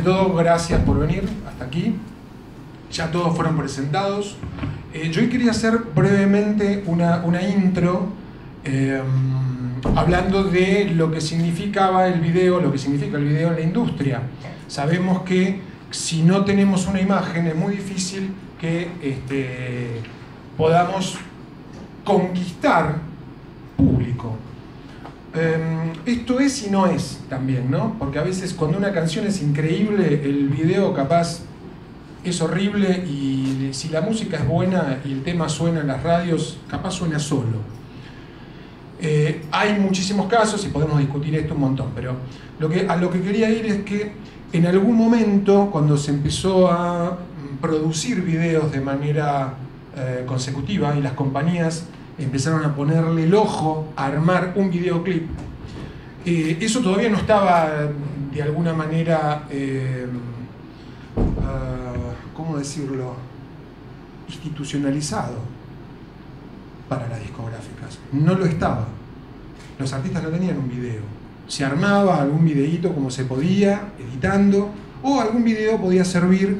ante todo, gracias por venir hasta aquí. Ya todos fueron presentados. Yo hoy quería hacer brevemente una intro hablando de lo que significaba el video, lo que significa el video en la industria. Sabemos que si no tenemos una imagen es muy difícil que podamos conquistar público. Esto es y no es también, ¿no? Porque a veces cuando una canción es increíble, el video capaz es horrible, y si la música es buena y el tema suena en las radios, capaz suena solo. Hay muchísimos casos y podemos discutir esto un montón, pero a lo que quería ir es que en algún momento, cuando se empezó a producir videos de manera consecutiva y las compañías empezaron a ponerle el ojo a armar un videoclip, eso todavía no estaba de alguna manera, ¿cómo decirlo?, institucionalizado para las discográficas. No lo estaba. Los artistas no tenían un video. Se armaba algún videíto como se podía, editando, o algún video podía servir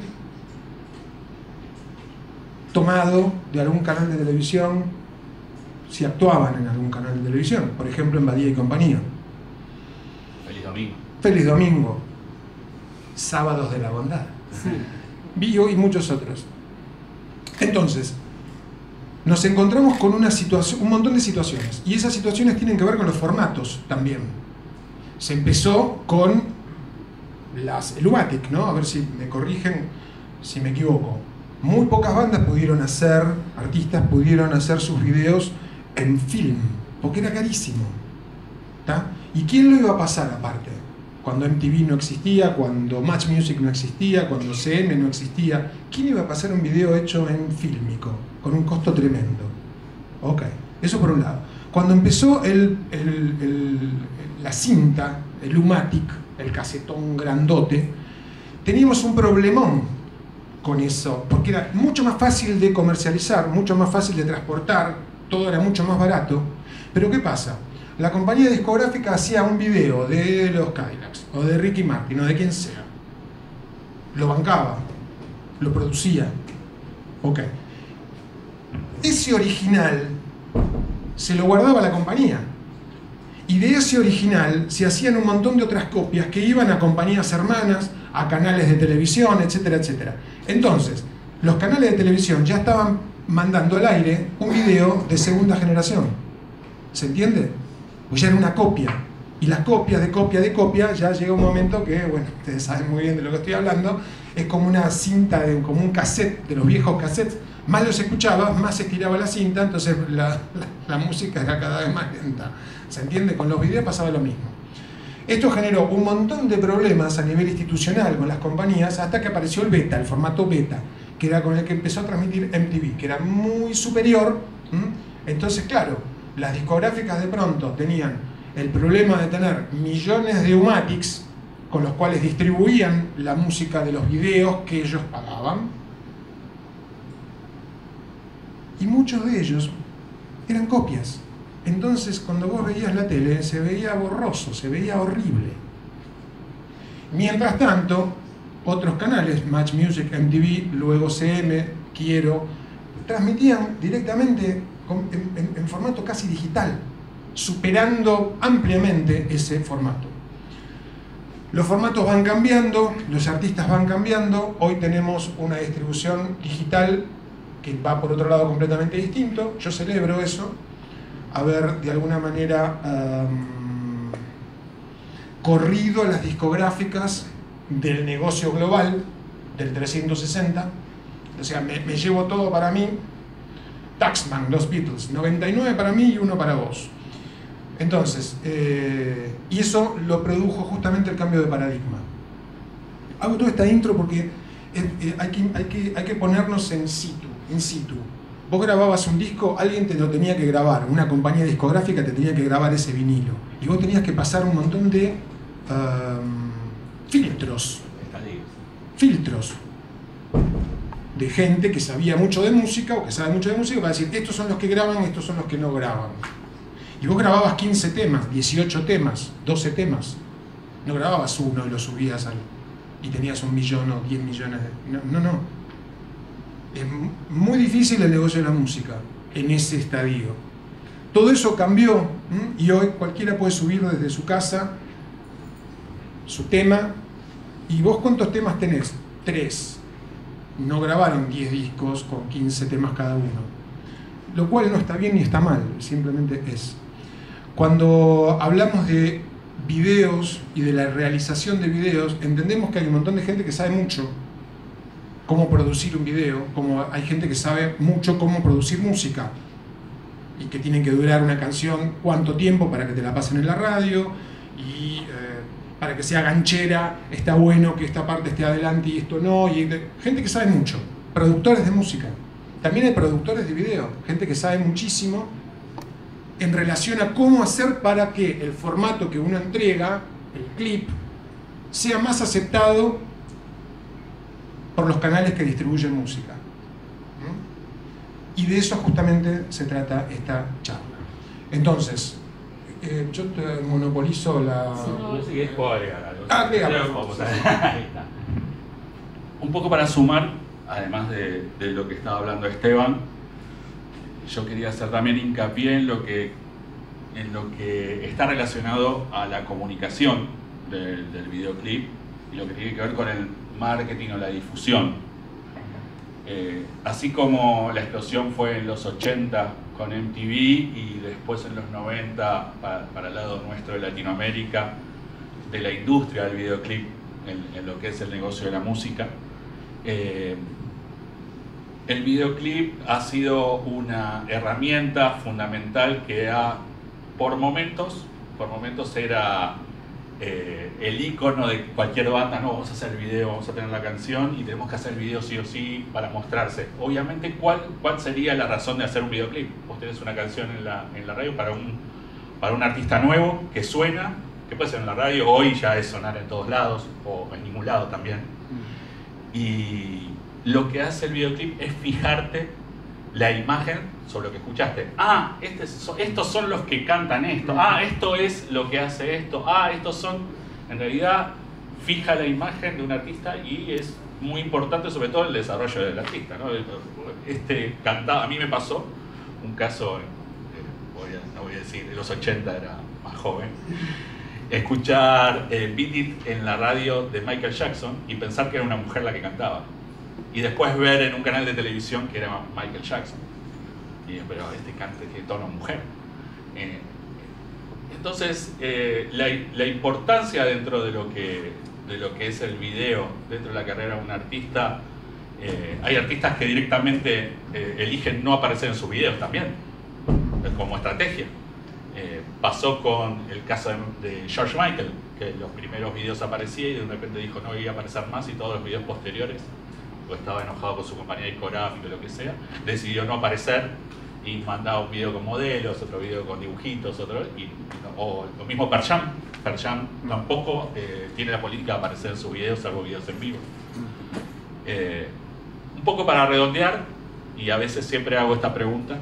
tomado de algún canal de televisión, si actuaban en algún canal de televisión, por ejemplo en Badía y Compañía. Feliz Domingo. Feliz Domingo. Sábados de la Bondad. Bio y muchos otros. Entonces, nos encontramos con un montón de situaciones, y esas situaciones tienen que ver con los formatos también. Se empezó con el UMATIC, ¿no? A ver si me corrigen si me equivoco. Muy pocas bandas artistas pudieron hacer sus videos en film, porque era carísimo, ¿tá? ¿Y quién lo iba a pasar aparte? Cuando MTV no existía, cuando Match Music no existía, cuando CM no existía, ¿quién iba a pasar un video hecho en fílmico, con un costo tremendo? Ok, eso por un lado. Cuando empezó la cinta, el UMATIC, el casetón grandote, teníamos un problemón con eso, porque era mucho más fácil de comercializar, mucho más fácil de transportar, todo era mucho más barato. Pero ¿qué pasa? La compañía discográfica hacía un video de los Cadillacs, o de Ricky Martin, o de quien sea. Lo bancaba, lo producía. Ok. Ese original se lo guardaba la compañía. Y de ese original se hacían un montón de otras copias que iban a compañías hermanas, a canales de televisión, etcétera, etcétera. Entonces, los canales de televisión ya estaban mandando al aire un video de segunda generación. ¿Se entiende? Pues ya era una copia. Y las copias de copia, ya llega un momento que, bueno, ustedes saben muy bien de lo que estoy hablando, es como una cinta, como un cassette, de los viejos cassettes. Más los escuchabas, más se estiraba la cinta, entonces la música era cada vez más lenta. ¿Se entiende? Con los videos pasaba lo mismo. Esto generó un montón de problemas a nivel institucional con las compañías, hasta que apareció el beta, el formato beta, que era con el que empezó a transmitir MTV, que era muy superior. Entonces, claro, las discográficas de pronto tenían el problema de tener millones de UMATICs con los cuales distribuían la música de los videos que ellos pagaban, y muchos de ellos eran copias. Entonces, cuando vos veías la tele, se veía borroso, se veía horrible. Mientras tanto, otros canales, Match Music, MTV, luego CM, Quiero, transmitían directamente en formato casi digital, superando ampliamente ese formato. Los formatos van cambiando, los artistas van cambiando. Hoy tenemos una distribución digital que va por otro lado completamente distinto. Yo celebro eso, haber de alguna manera corrido a las discográficas del negocio global, del 360. O sea, me llevo todo para mí. Taxman, los Beatles, 99 para mí y 1 para vos. Entonces, y eso lo produjo justamente el cambio de paradigma. Hago toda esta intro porque hay que ponernos en situ. Vos grababas un disco, alguien te lo tenía que grabar, una compañía discográfica te tenía que grabar ese vinilo, y vos tenías que pasar un montón de filtros de gente que sabía mucho de música, o que sabe mucho de música, para decir, estos son los que graban, estos son los que no graban. Y vos grababas 15 temas, 18 temas, 12 temas. No grababas uno y lo subías al... y tenías 1 millón o 10 millones de... No. Es muy difícil el negocio de la música en ese estadio. Todo eso cambió, y hoy cualquiera puede subir desde su casa su tema. ¿Y vos cuántos temas tenés? 3. No grabaron 10 discos con 15 temas cada uno, lo cual no está bien ni está mal, simplemente es. Cuando hablamos de videos y de la realización de videos, entendemos que hay un montón de gente que sabe mucho cómo producir un video, como hay gente que sabe mucho cómo producir música, y que tienen que durar una canción cuánto tiempo para que te la pasen en la radio, y para que sea ganchera, está bueno que esta parte esté adelante y esto no, y gente que sabe mucho, productores de música. También hay productores de video, gente que sabe muchísimo en relación a cómo hacer para que el formato que uno entrega, el clip, sea más aceptado por los canales que distribuyen música. Y de eso justamente se trata esta charla. Entonces, yo te monopolizo la... Sí, es puedo agregar algo. Agrega. Ahí está. Un poco para sumar, además de lo que estaba hablando Esteban, yo quería hacer también hincapié en lo que está relacionado a la comunicación del videoclip y lo que tiene que ver con el marketing o la difusión. Así como la explosión fue en los 80 con MTV y después en los 90 para el lado nuestro de Latinoamérica, de la industria del videoclip en lo que es el negocio de la música, el videoclip ha sido una herramienta fundamental que por momentos era el icono de cualquier banda. No, vamos a hacer el video, vamos a tener la canción y tenemos que hacer el video sí o sí para mostrarse. Obviamente, ¿cuál sería la razón de hacer un videoclip? Vos tenés una canción en la radio para un artista nuevo que suena, que puede ser en la radio, hoy ya es sonar en todos lados o en ningún lado también. Y lo que hace el videoclip es fijarte la imagen sobre lo que escuchaste. Ah, estos son los que cantan esto. Ah, esto es lo que hace esto. Ah, estos son... En realidad, fija la imagen de un artista y es muy importante, sobre todo el desarrollo del artista, ¿no? A mí me pasó un caso, no voy a decir, en los 80 era más joven, escuchar Beat It en la radio de Michael Jackson y pensar que era una mujer la que cantaba. Y después ver en un canal de televisión que era Michael Jackson. Y dije, pero este cante tiene tono mujer. Entonces, la importancia dentro de lo que es el video, dentro de la carrera de un artista, hay artistas que directamente eligen no aparecer en sus videos también, como estrategia. Pasó con el caso de George Michael, que los primeros videos aparecía y de repente dijo no iba a aparecer más, y todos los videos posteriores, o estaba enojado con su compañía discográfica o lo que sea, decidió no aparecer y mandaba un video con modelos, otro video con dibujitos, o lo mismo Pearl Jam. Pearl Jam tampoco tiene la política de aparecer en sus videos, salvo videos en vivo. Un poco para redondear, y a veces siempre hago esta pregunta,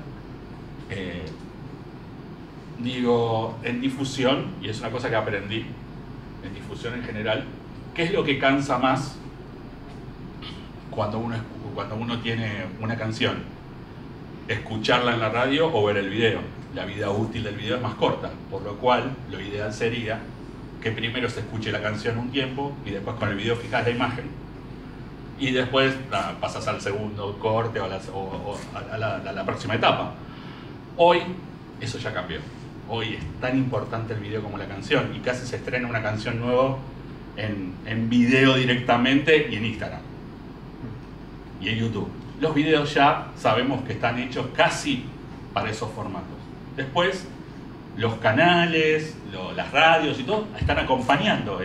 digo, en difusión, y es una cosa que aprendí, en difusión en general, ¿qué es lo que cansa más cuando uno tiene una canción? ¿Escucharla en la radio o ver el video? La vida útil del video es más corta, por lo cual lo ideal sería que primero se escuche la canción un tiempo y después con el video fijas la imagen y después pasas al segundo corte o a la próxima etapa. Hoy eso ya cambió. Hoy es tan importante el video como la canción y casi se estrena una canción nueva en video directamente y en Instagram y en YouTube. Los videos ya sabemos que están hechos casi para esos formatos. Después, los canales, las radios y todo están acompañando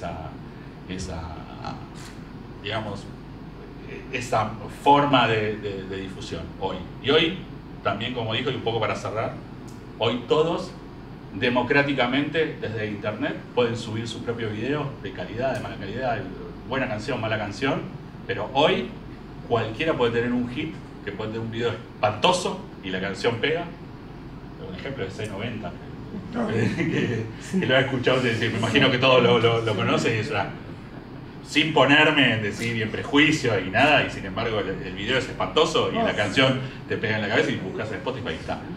esa forma de difusión hoy. Y hoy, también como dijo, y un poco para cerrar, hoy todos democráticamente desde internet pueden subir sus propios videos de calidad, de mala calidad, buena canción, mala canción, pero hoy cualquiera puede tener un hit, que puede tener un video espantoso y la canción pega. Un ejemplo es C90, que lo he escuchado, me imagino que todos lo conocen, y es sin ponerme en decir y en prejuicio y nada, y sin embargo el video es espantoso y la canción te pega en la cabeza y buscas en Spotify y está.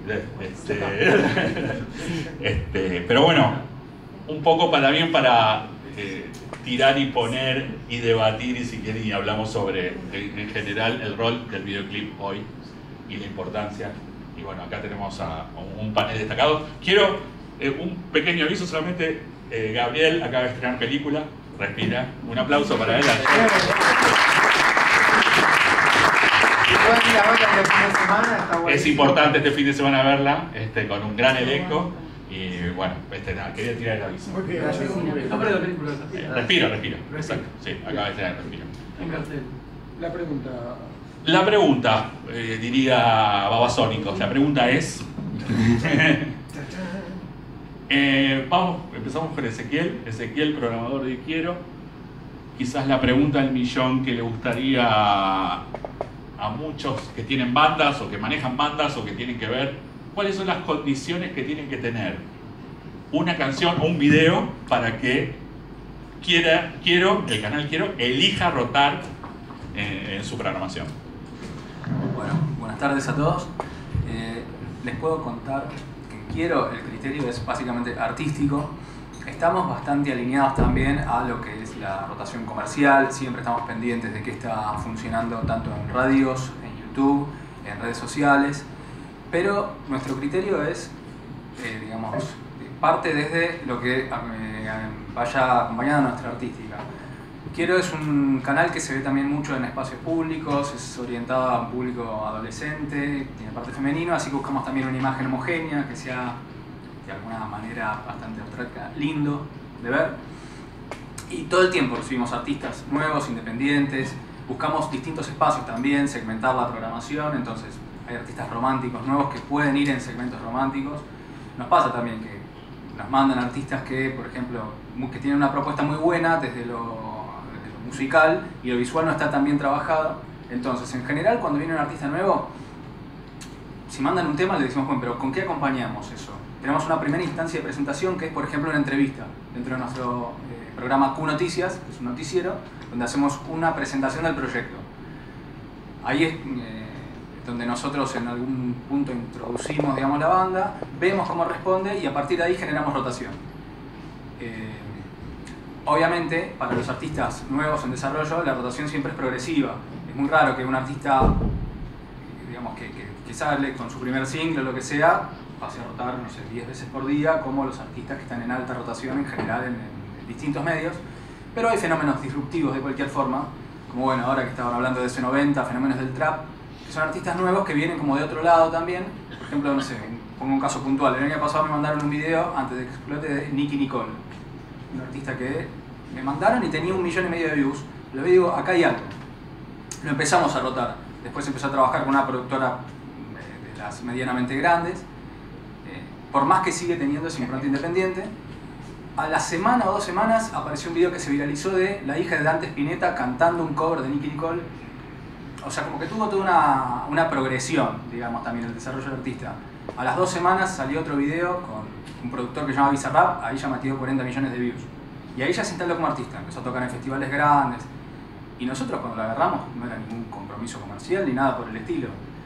Pero bueno, un poco también para tirar y poner y debatir, y si quieren, y hablamos sobre en general el rol del videoclip hoy y la importancia. Y bueno, acá tenemos a un panel destacado. Quiero un pequeño aviso solamente. Gabriel acaba de estrenar película, Respira. Un aplauso para él. Es importante este fin de semana verla, con un gran elenco. Y bueno, nada, quería tirar el aviso. Respiro. Exacto. Sí, acaba de estrenar Respiro. La pregunta, diría Babasónicos, la pregunta es... empezamos con Ezequiel, programador de Quiero. Quizás la pregunta del millón que le gustaría a muchos que tienen bandas o que manejan bandas o que tienen que ver, ¿cuáles son las condiciones que tienen que tener una canción o un video para que el canal Quiero elija rotar en su programación? Bueno, buenas tardes a todos. Les puedo contar que Quiero, el criterio es básicamente artístico. Estamos bastante alineados también a lo que es la rotación comercial. Siempre estamos pendientes de qué está funcionando tanto en radios, en YouTube, en redes sociales. Pero nuestro criterio es, digamos, parte desde lo que vaya acompañado a nuestra artística. Quiero es un canal que se ve también mucho en espacios públicos, es orientado a un público adolescente, tiene parte femenino, así que buscamos también una imagen homogénea, que sea de alguna manera bastante abstracta, lindo de ver. Y todo el tiempo recibimos artistas nuevos, independientes, buscamos distintos espacios también, segmentar la programación, entonces hay artistas románticos nuevos que pueden ir en segmentos románticos. Nos pasa también que nos mandan artistas que, por ejemplo, que tienen una propuesta muy buena desde lo musical y lo visual no está tan bien trabajado. Entonces, en general, cuando viene un artista nuevo, si mandan un tema, le decimos, bueno, pero ¿con qué acompañamos eso? Tenemos una primera instancia de presentación que es, por ejemplo, una entrevista dentro de nuestro programa Q Noticias, que es un noticiero, donde hacemos una presentación del proyecto. Ahí es donde nosotros en algún punto introducimos, digamos, la banda, vemos cómo responde y a partir de ahí generamos rotación. Obviamente, para los artistas nuevos en desarrollo, la rotación siempre es progresiva. Es muy raro que un artista, digamos, que sale con su primer single o lo que sea, pase a rotar, no sé, 10 veces por día, como los artistas que están en alta rotación en general en distintos medios. Pero hay fenómenos disruptivos de cualquier forma, como bueno, ahora que estaban hablando de C90, fenómenos del trap, que son artistas nuevos que vienen como de otro lado también. Por ejemplo, no sé, pongo un caso puntual. El año pasado me mandaron un video, antes de que explote, de Nicki Nicole. Un artista que me mandaron y tenía 1,5 millones de views. Lo digo, acá hay algo. Lo empezamos a rotar. Después empezó a trabajar con una productora de las medianamente grandes. Por más que sigue teniendo esa impronta independiente. A la semana o 2 semanas apareció un video que se viralizó de la hija de Dante Spinetta cantando un cover de Nicki Nicole. O sea, como que tuvo toda una progresión, digamos, también el desarrollo del artista. A las 2 semanas salió otro video con un productor que se llama Bizarrap, ahí ya metió 40 millones de views. Y ahí ya se instaló como artista, empezó a tocar en festivales grandes. Y nosotros cuando la agarramos no era ningún compromiso comercial ni nada por el estilo.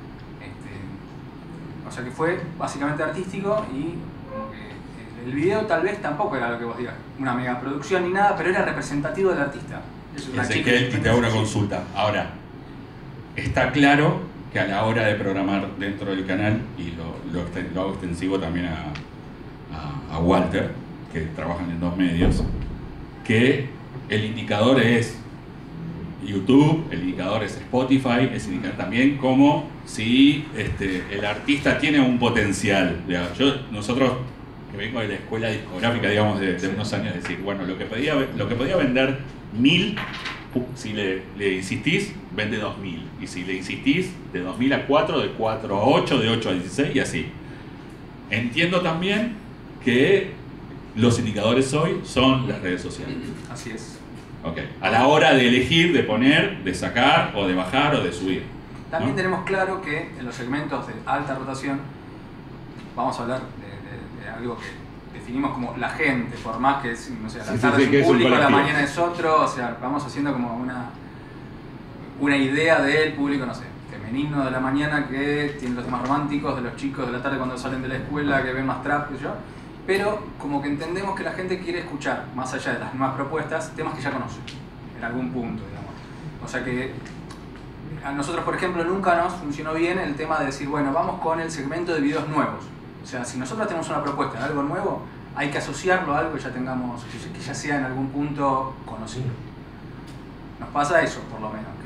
O sea que fue básicamente artístico y como que el video tal vez tampoco era lo que vos digas, una mega producción ni nada, pero era representativo del artista. Ezequiel, y te hago una consulta. Ahora, está claro que a la hora de programar dentro del canal, y lo hago extensivo también a Walter, que trabajan en 2 medios, que el indicador es YouTube, el indicador es Spotify, es indicar también como si el artista tiene un potencial. Nosotros, que vengo de la escuela discográfica, digamos, de unos años, decir, bueno, lo que podía vender 1000, si le insistís, vende 2000. Y si le insistís, de 2000 a 4, de 4 a 8, de 8 a 16 y así. Entiendo también que los indicadores hoy son las redes sociales. Así es. Okay. A la hora de elegir, de poner, de sacar, o de bajar, o de subir. También ¿no? tenemos claro que en los segmentos de alta rotación, vamos a hablar de algo que definimos como la gente, por más que es, no sé, la Sí, tarde sí, que es un público, la colectivo. mañana es otro, o sea, vamos haciendo como una idea del público, no sé, femenino de la mañana que tiene los temas románticos, de los chicos de la tarde cuando salen de la escuela que ven más trap, qué sé yo, pero como que entendemos que la gente quiere escuchar, más allá de las nuevas propuestas, temas que ya conoce, en algún punto, digamos. O sea que a nosotros, por ejemplo, nunca nos funcionó bien el tema de decir, bueno, vamos con el segmento de videos nuevos. O sea, si nosotros tenemos una propuesta de algo nuevo, hay que asociarlo a algo que ya tengamos, que ya sea en algún punto conocido. Nos pasa eso, por lo menos,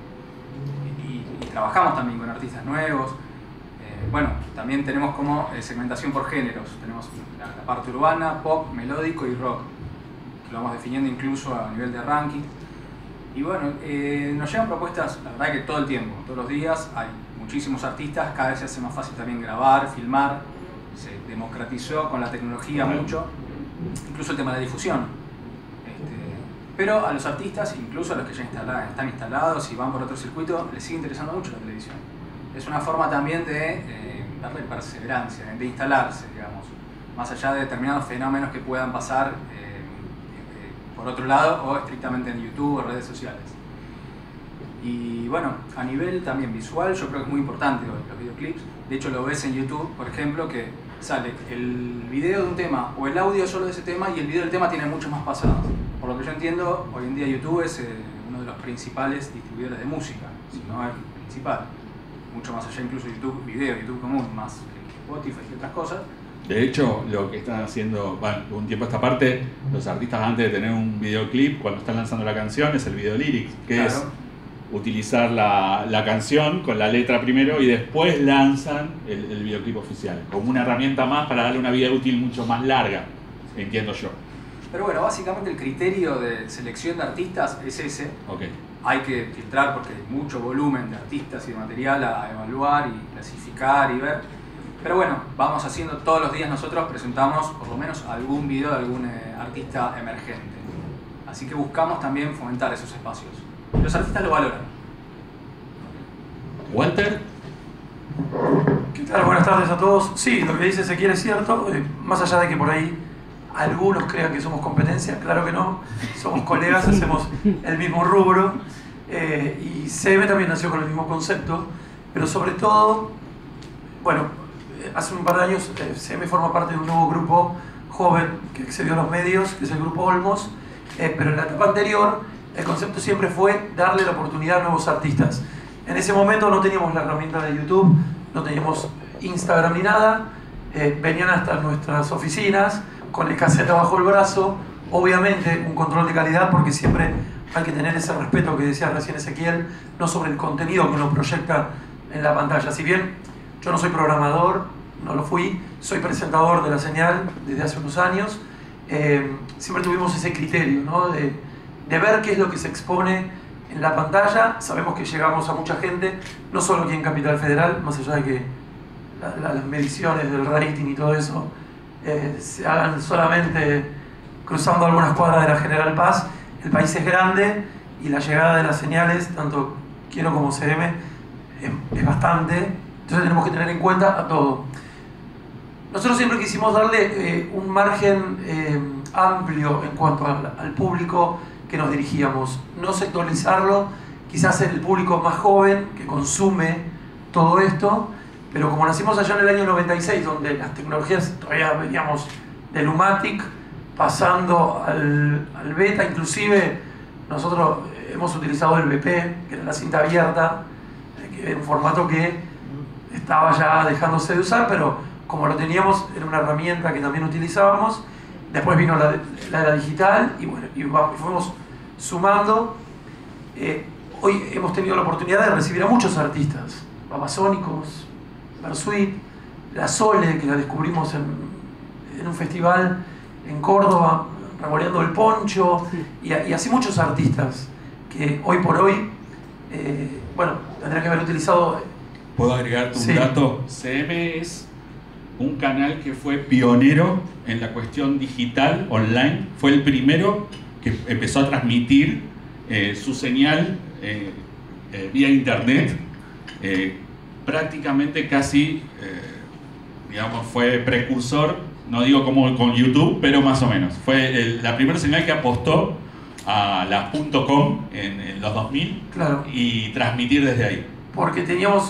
y trabajamos también con artistas nuevos. Bueno, también tenemos como segmentación por géneros. Tenemos la parte urbana, pop, melódico y rock, que lo vamos definiendo incluso a nivel de ranking. Y bueno, nos llegan propuestas, la verdad que todo el tiempo, todos los días hay muchísimos artistas, cada vez se hace más fácil también grabar, filmar, se democratizó con la tecnología mucho, incluso el tema de la difusión. Pero a los artistas, incluso a los que ya están instalados y van por otro circuito, les sigue interesando mucho la televisión. Es una forma también de darle perseverancia, de instalarse, digamos, más allá de determinados fenómenos que puedan pasar por otro lado o estrictamente en YouTube o redes sociales. Y bueno, a nivel también visual, yo creo que es muy importante hoy los videoclips. De hecho, lo ves en YouTube, por ejemplo, que sale el video de un tema o el audio solo de ese tema y el video del tema tiene muchos más pasadas. Por lo que yo entiendo, hoy en día YouTube es uno de los principales distribuidores de música, si no el principal. Mucho más allá incluso de YouTube video, YouTube común, más que Spotify y otras cosas. De hecho, lo que están haciendo, bueno, un tiempo a esta parte, los artistas antes de tener un videoclip, cuando están lanzando la canción, es el video lyrics, que Claro. es utilizar la canción con la letra primero y después lanzan el videoclip oficial, como una herramienta más para darle una vida útil mucho más larga, entiendo yo. Pero bueno, básicamente el criterio de selección de artistas es ese. Okay. Hay que filtrar porque hay mucho volumen de artistas y de material a evaluar y clasificar y ver. Pero bueno, vamos haciendo todos los días, nosotros presentamos por lo menos algún video de algún artista emergente. Así que buscamos también fomentar esos espacios. Los artistas lo valoran. Walter, ¿Qué tal? Buenas tardes a todos. Sí, lo que dice Ezequiel es cierto, más allá de que por ahí algunos crean que somos competencia, claro que no, somos colegas, hacemos el mismo rubro, y CM también nació con el mismo concepto, pero sobre todo, bueno, hace un par de años CM forma parte de un nuevo grupo joven que accedió a los medios, que es el grupo Olmos, pero en la etapa anterior el concepto siempre fue darle la oportunidad a nuevos artistas. En ese momento no teníamos la herramienta de YouTube, no teníamos Instagram ni nada, venían hasta nuestras oficinas con el cassette bajo el brazo, obviamente un control de calidad porque siempre hay que tener ese respeto que decía recién Ezequiel, no sobre el contenido que uno proyecta en la pantalla. Si bien yo no soy programador, no lo fui, soy presentador de La Señal desde hace unos años, siempre tuvimos ese criterio, ¿no? de ver qué es lo que se expone en la pantalla. Sabemos que llegamos a mucha gente, no solo aquí en Capital Federal, más allá de que las mediciones del rating y todo eso se hagan solamente cruzando algunas cuadras de la General Paz. El país es grande y la llegada de las señales, tanto Quiero como CM, es bastante, entonces tenemos que tener en cuenta a todo. Nosotros siempre quisimos darle un margen amplio en cuanto al público que nos dirigíamos, no sectorizarlo, quizás el público más joven que consume todo esto, pero como nacimos allá en el año 96, donde las tecnologías todavía veníamos del Umatic, pasando al Beta, inclusive nosotros hemos utilizado el BP, que era la cinta abierta, que era un formato que estaba ya dejándose de usar, pero como lo teníamos era una herramienta que también utilizábamos. Después vino la era digital y bueno, y fuimos sumando. Hoy hemos tenido la oportunidad de recibir a muchos artistas, Babasónicos, Versuit, La Sole, que la descubrimos en un festival en Córdoba, Revoleando el Poncho, y así muchos artistas que hoy por hoy, bueno, tendrán que haber utilizado. ¿puedo agregarte un Sí. dato? CM es un canal que fue pionero en la cuestión digital, online. Fue el primero que empezó a transmitir su señal vía internet. Prácticamente casi, digamos, fue precursor no digo como con YouTube, pero más o menos. Fue la primera señal que apostó a las .com en los 2000, claro, y transmitir desde ahí. Porque teníamos,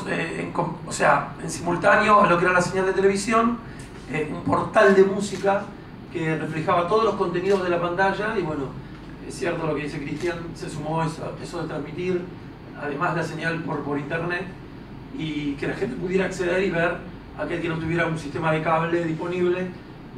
en simultáneo a lo que era la señal de televisión, un portal de música que reflejaba todos los contenidos de la pantalla. Y bueno, es cierto lo que dice Cristian, se sumó eso de transmitir además la señal por internet, y que la gente pudiera acceder y ver aquel que no tuviera un sistema de cable disponible.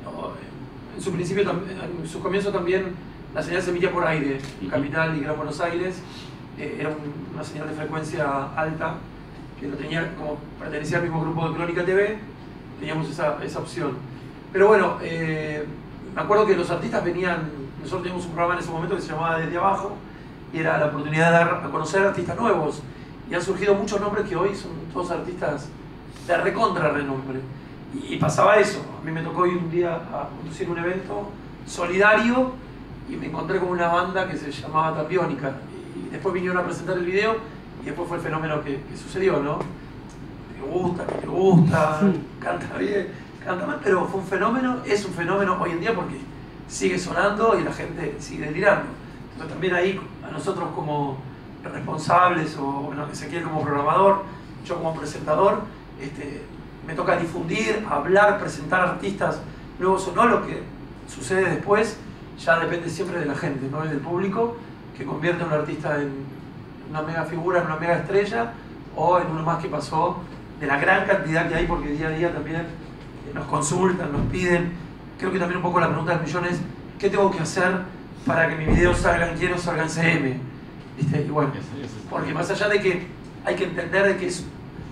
En su principio, en su comienzo también la señal se emitía por aire, Capital y Gran Buenos Aires. Era una señal de frecuencia alta que no tenía, como pertenecía al mismo grupo de Crónica TV, teníamos esa opción. Pero bueno, me acuerdo que los artistas venían, nosotros teníamos un programa en ese momento que se llamaba Desde Abajo, y era la oportunidad de dar a conocer artistas nuevos, y han surgido muchos nombres que hoy son todos artistas de recontra renombre. Y pasaba eso. A mí me tocó ir un día a conducir un evento solidario y me encontré con una banda que se llamaba Tapiónica, y después vinieron a presentar el video, y después fue el fenómeno que sucedió, ¿no? Que te gusta, canta bien, canta mal, pero fue un fenómeno, es un fenómeno hoy en día porque sigue sonando y la gente sigue delirando. Entonces también ahí a nosotros como responsables, o bueno, Ezequiel como programador, yo como presentador, me toca difundir, hablar, presentar artistas nuevos o no. Lo que sucede después ya depende siempre de la gente, ¿no? Y del público, que convierte a un artista en una mega figura, en una mega estrella, o en uno más que pasó de la gran cantidad que hay, porque día a día también nos consultan, nos piden. Creo que también un poco la pregunta del millón es: ¿qué tengo que hacer para que mi video salga en Quiero, salga en CM? ¿Viste? Y bueno, porque más allá de que hay que entender de que es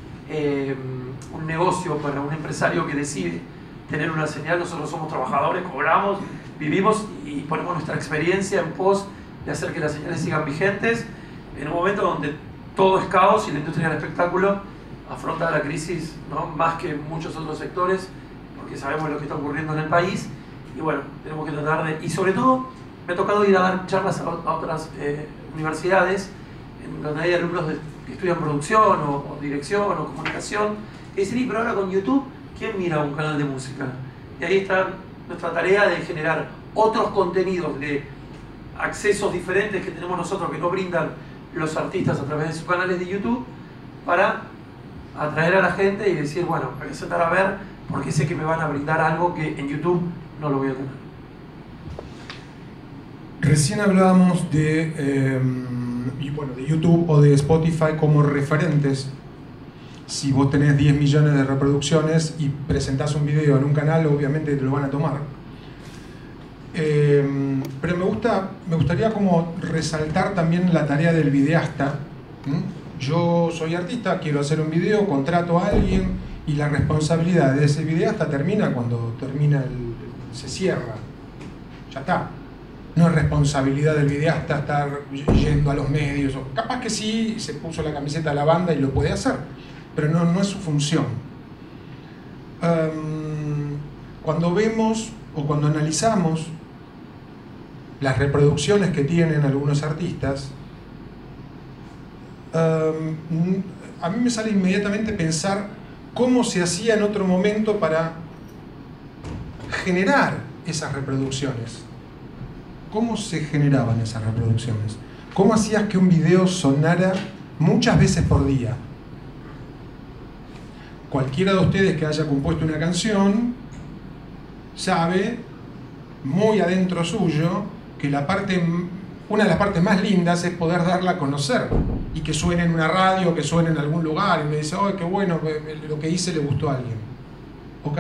un negocio para un empresario que decide tener una señal, nosotros somos trabajadores, cobramos, vivimos y ponemos nuestra experiencia en pos de hacer que las señales sigan vigentes en un momento donde todo es caos y la industria del espectáculo afronta la crisis, ¿no? Más que muchos otros sectores, porque sabemos lo que está ocurriendo en el país. Y bueno, tenemos que tratar de... Y sobre todo, me ha tocado ir a dar charlas a otras universidades, en donde hay alumnos que estudian producción o dirección o comunicación, que dicen: pero ahora con YouTube, ¿quién mira un canal de música? Y ahí está nuestra tarea de generar otros contenidos de accesos diferentes que tenemos nosotros, que no brindan los artistas a través de sus canales de YouTube, para atraer a la gente y decir: bueno, voy a sentar a ver porque sé que me van a brindar algo que en YouTube no lo voy a tener. Recién hablábamos de YouTube o de Spotify como referentes. Si vos tenés 10 millones de reproducciones y presentás un video en un canal, obviamente te lo van a tomar. Pero me gustaría como resaltar también la tarea del videasta. Yo soy artista, quiero hacer un video, contrato a alguien, y la responsabilidad de ese videasta termina cuando se cierra. Ya está. No es responsabilidad del videasta estar yendo a los medios. O capaz que sí, se puso la camiseta de la banda y lo puede hacer, pero no es su función. Cuando vemos o cuando analizamos las reproducciones que tienen algunos artistas, a mí me sale inmediatamente pensar cómo se hacía en otro momento para generar esas reproducciones. ¿Cómo se generaban esas reproducciones? ¿Cómo hacías que un video sonara muchas veces por día? Cualquiera de ustedes que haya compuesto una canción sabe, muy adentro suyo, que una de las partes más lindas es poder darla a conocer y que suene en una radio, que suene en algún lugar, y me dice: ¡ay, qué bueno! Lo que hice le gustó a alguien. Ok.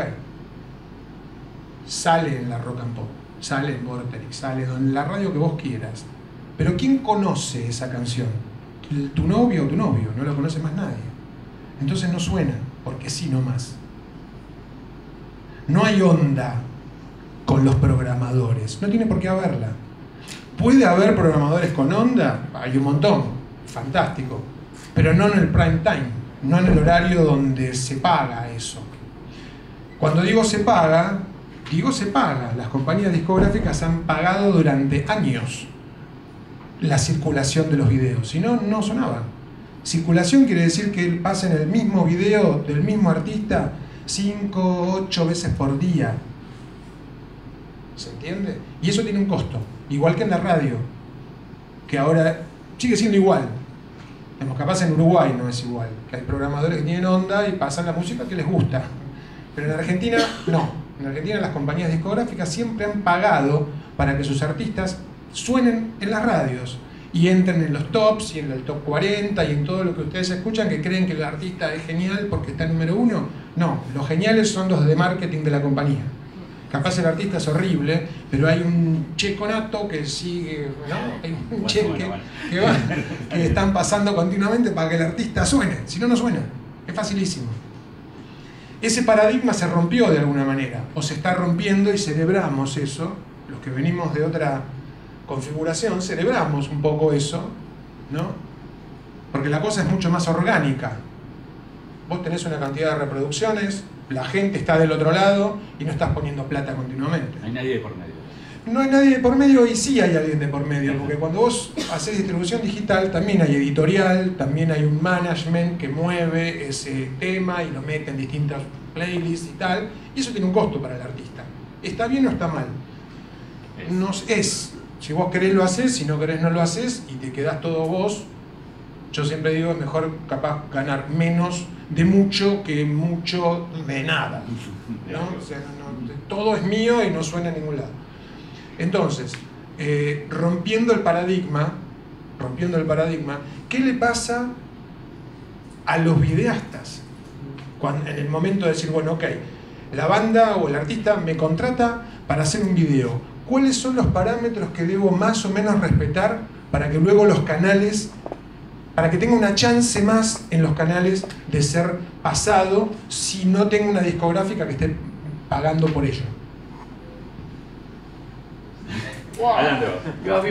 Sale en la Rock and Pop, sale en Vorterix, sale en la radio que vos quieras. Pero ¿quién conoce esa canción? ¿Tu novio o tu novio? No la conoce más nadie. Entonces no suena, porque sí nomás. No hay onda con los programadores, no tiene por qué haberla. ¿Puede haber programadores con onda? Hay un montón, fantástico. Pero no en el prime time, no en el horario donde se paga eso. Cuando digo se paga, las compañías discográficas han pagado durante años la circulación de los videos, si no, no sonaban. Circulación quiere decir que pasen el mismo video del mismo artista 5, 8 veces por día. ¿se entiende? Y eso tiene un costo, igual que en la radio, que ahora sigue siendo igual. Capaz en Uruguay no es igual, que hay programadores que tienen onda y pasan la música que les gusta. Pero en Argentina no. En Argentina las compañías discográficas siempre han pagado para que sus artistas suenen en las radios y entren en los tops y en el top 40 y en todo lo que ustedes escuchan, que creen que el artista es genial porque está número 1. No, los geniales son los de marketing de la compañía. Capaz el artista es horrible, pero hay un checo nato que sigue, ¿no? Hay un cheque que están pasando continuamente para que el artista suene. Si no, no suena. Es facilísimo. Ese paradigma se rompió de alguna manera, o se está rompiendo y celebramos eso. Los que venimos de otra configuración celebramos un poco eso, ¿no? Porque la cosa es mucho más orgánica. Vos tenés una cantidad de reproducciones, la gente está del otro lado y no estás poniendo plata continuamente. No hay nadie de por medio. No hay nadie de por medio, y sí hay alguien de por medio, porque cuando vos haces distribución digital también hay editorial, también hay un management que mueve ese tema y lo mete en distintas playlists y tal, y eso tiene un costo para el artista. ¿Está bien o está mal? No es. Si vos querés lo haces, si no querés no lo haces y te quedás todo vos. Yo siempre digo, es mejor capaz ganar menos de mucho que mucho de nada, ¿no? O sea, todo es mío y no suena a ningún lado. Entonces, rompiendo el paradigma, ¿qué le pasa a los videastas? En el momento de decir, bueno, ok, la banda o el artista me contrata para hacer un video. ¿Cuáles son los parámetros que debo más o menos respetar para que luego los canales, para que tenga una chance más en los canales de ser pasado si no tengo una discográfica que esté pagando por ello? Wow. Adelante. Arranca.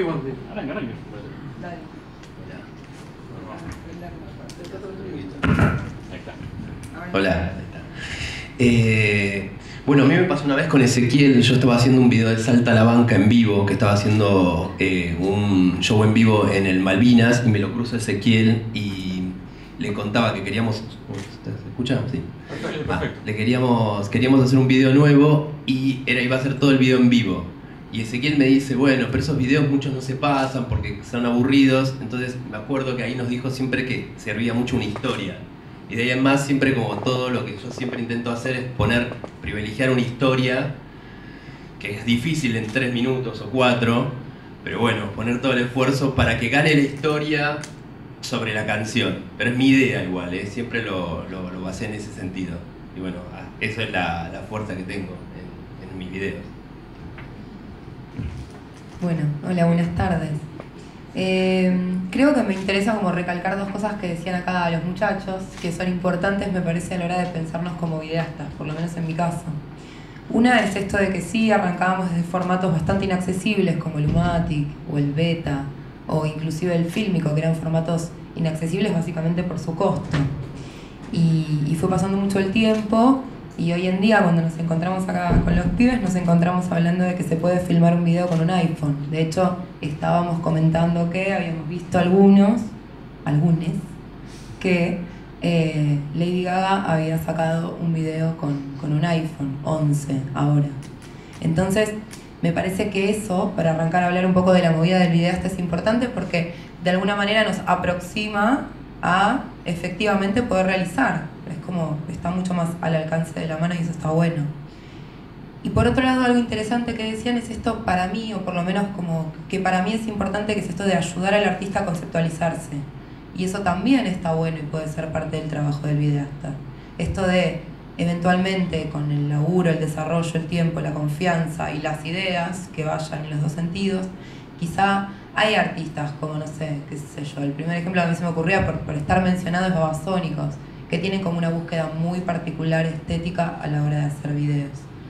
Ahí está. Hola. Bueno, a mí me pasó una vez con Ezequiel. Yo estaba haciendo un video de Salta a la Banca en vivo, que estaba haciendo un show en vivo en el Malvinas, y me lo cruzo Ezequiel y le contaba que queríamos... ¿Se escucha? Sí. Perfecto. Queríamos hacer un video nuevo y iba a ser todo el video en vivo. Y Ezequiel me dice, bueno, pero esos videos muchos no se pasan porque son aburridos. Entonces me acuerdo que ahí nos dijo siempre que servía mucho una historia. Y de ahí en más, siempre como todo lo que yo siempre intento hacer es privilegiar una historia, que es difícil en 3 minutos o 4, pero bueno, poner todo el esfuerzo para que gane la historia sobre la canción. Pero es mi idea igual, siempre lo basé en ese sentido. Y bueno, eso es la fuerza que tengo en mis videos. Bueno, hola, buenas tardes. Creo que me interesa como recalcar 2 cosas que decían acá los muchachos, que son importantes, me parece, a la hora de pensarnos como videastas, por lo menos en mi caso. Una es esto de que sí, arrancábamos desde formatos bastante inaccesibles como el Umatic o el Beta o inclusive el Fílmico, que eran formatos inaccesibles básicamente por su costo. Y fue pasando mucho el tiempo. Y hoy en día, cuando nos encontramos acá con los pibes, nos encontramos hablando de que se puede filmar un video con un iPhone. De hecho, estábamos comentando que habíamos visto algunos, que Lady Gaga había sacado un video con un iPhone 11 ahora. Entonces, me parece que eso, para arrancar a hablar un poco de la movida del videasta, es importante porque de alguna manera nos aproxima a efectivamente poder realizar. Es como, está mucho más al alcance de la mano y eso está bueno. Y por otro lado, algo interesante que decían es esto para mí, o por lo menos como que para mí es importante, que es esto de ayudar al artista a conceptualizarse. Y eso también está bueno y puede ser parte del trabajo del videasta. Esto de, eventualmente, con el laburo, el desarrollo, el tiempo, la confianza y las ideas que vayan en los 2 sentidos, quizá hay artistas como, no sé, qué sé yo, el primer ejemplo que a mí se me ocurría por estar mencionado es Babasónicos, que tienen como una búsqueda muy particular estética a la hora de hacer videos.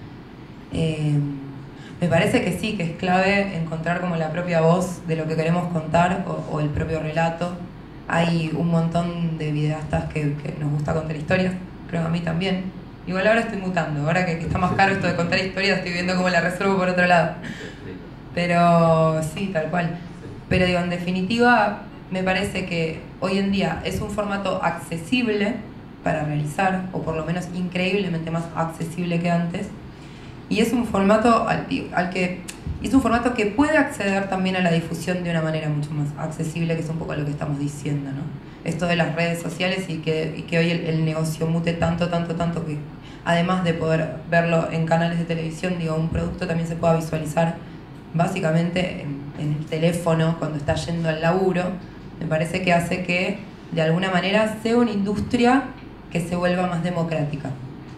Me parece que sí, que es clave encontrar como la propia voz de lo que queremos contar o el propio relato. Hay un montón de videastas que nos gusta contar historias, creo que a mí también. Igual ahora estoy mutando, ahora que está más caro esto de contar historias, estoy viendo cómo la resuelvo por otro lado. Pero sí, tal cual. Pero digo, en definitiva, me parece que hoy en día es un formato accesible para realizar, o por lo menos increíblemente más accesible que antes, Y es un formato es un formato que puede acceder también a la difusión de una manera mucho más accesible, que es un poco lo que estamos diciendo, ¿no? Esto de las redes sociales y que hoy el negocio mute tanto que además de poder verlo en canales de televisión, digo, un producto también se pueda visualizar básicamente en el teléfono cuando está yendo al laburo. Me parece que hace que de alguna manera sea una industria que se vuelva más democrática.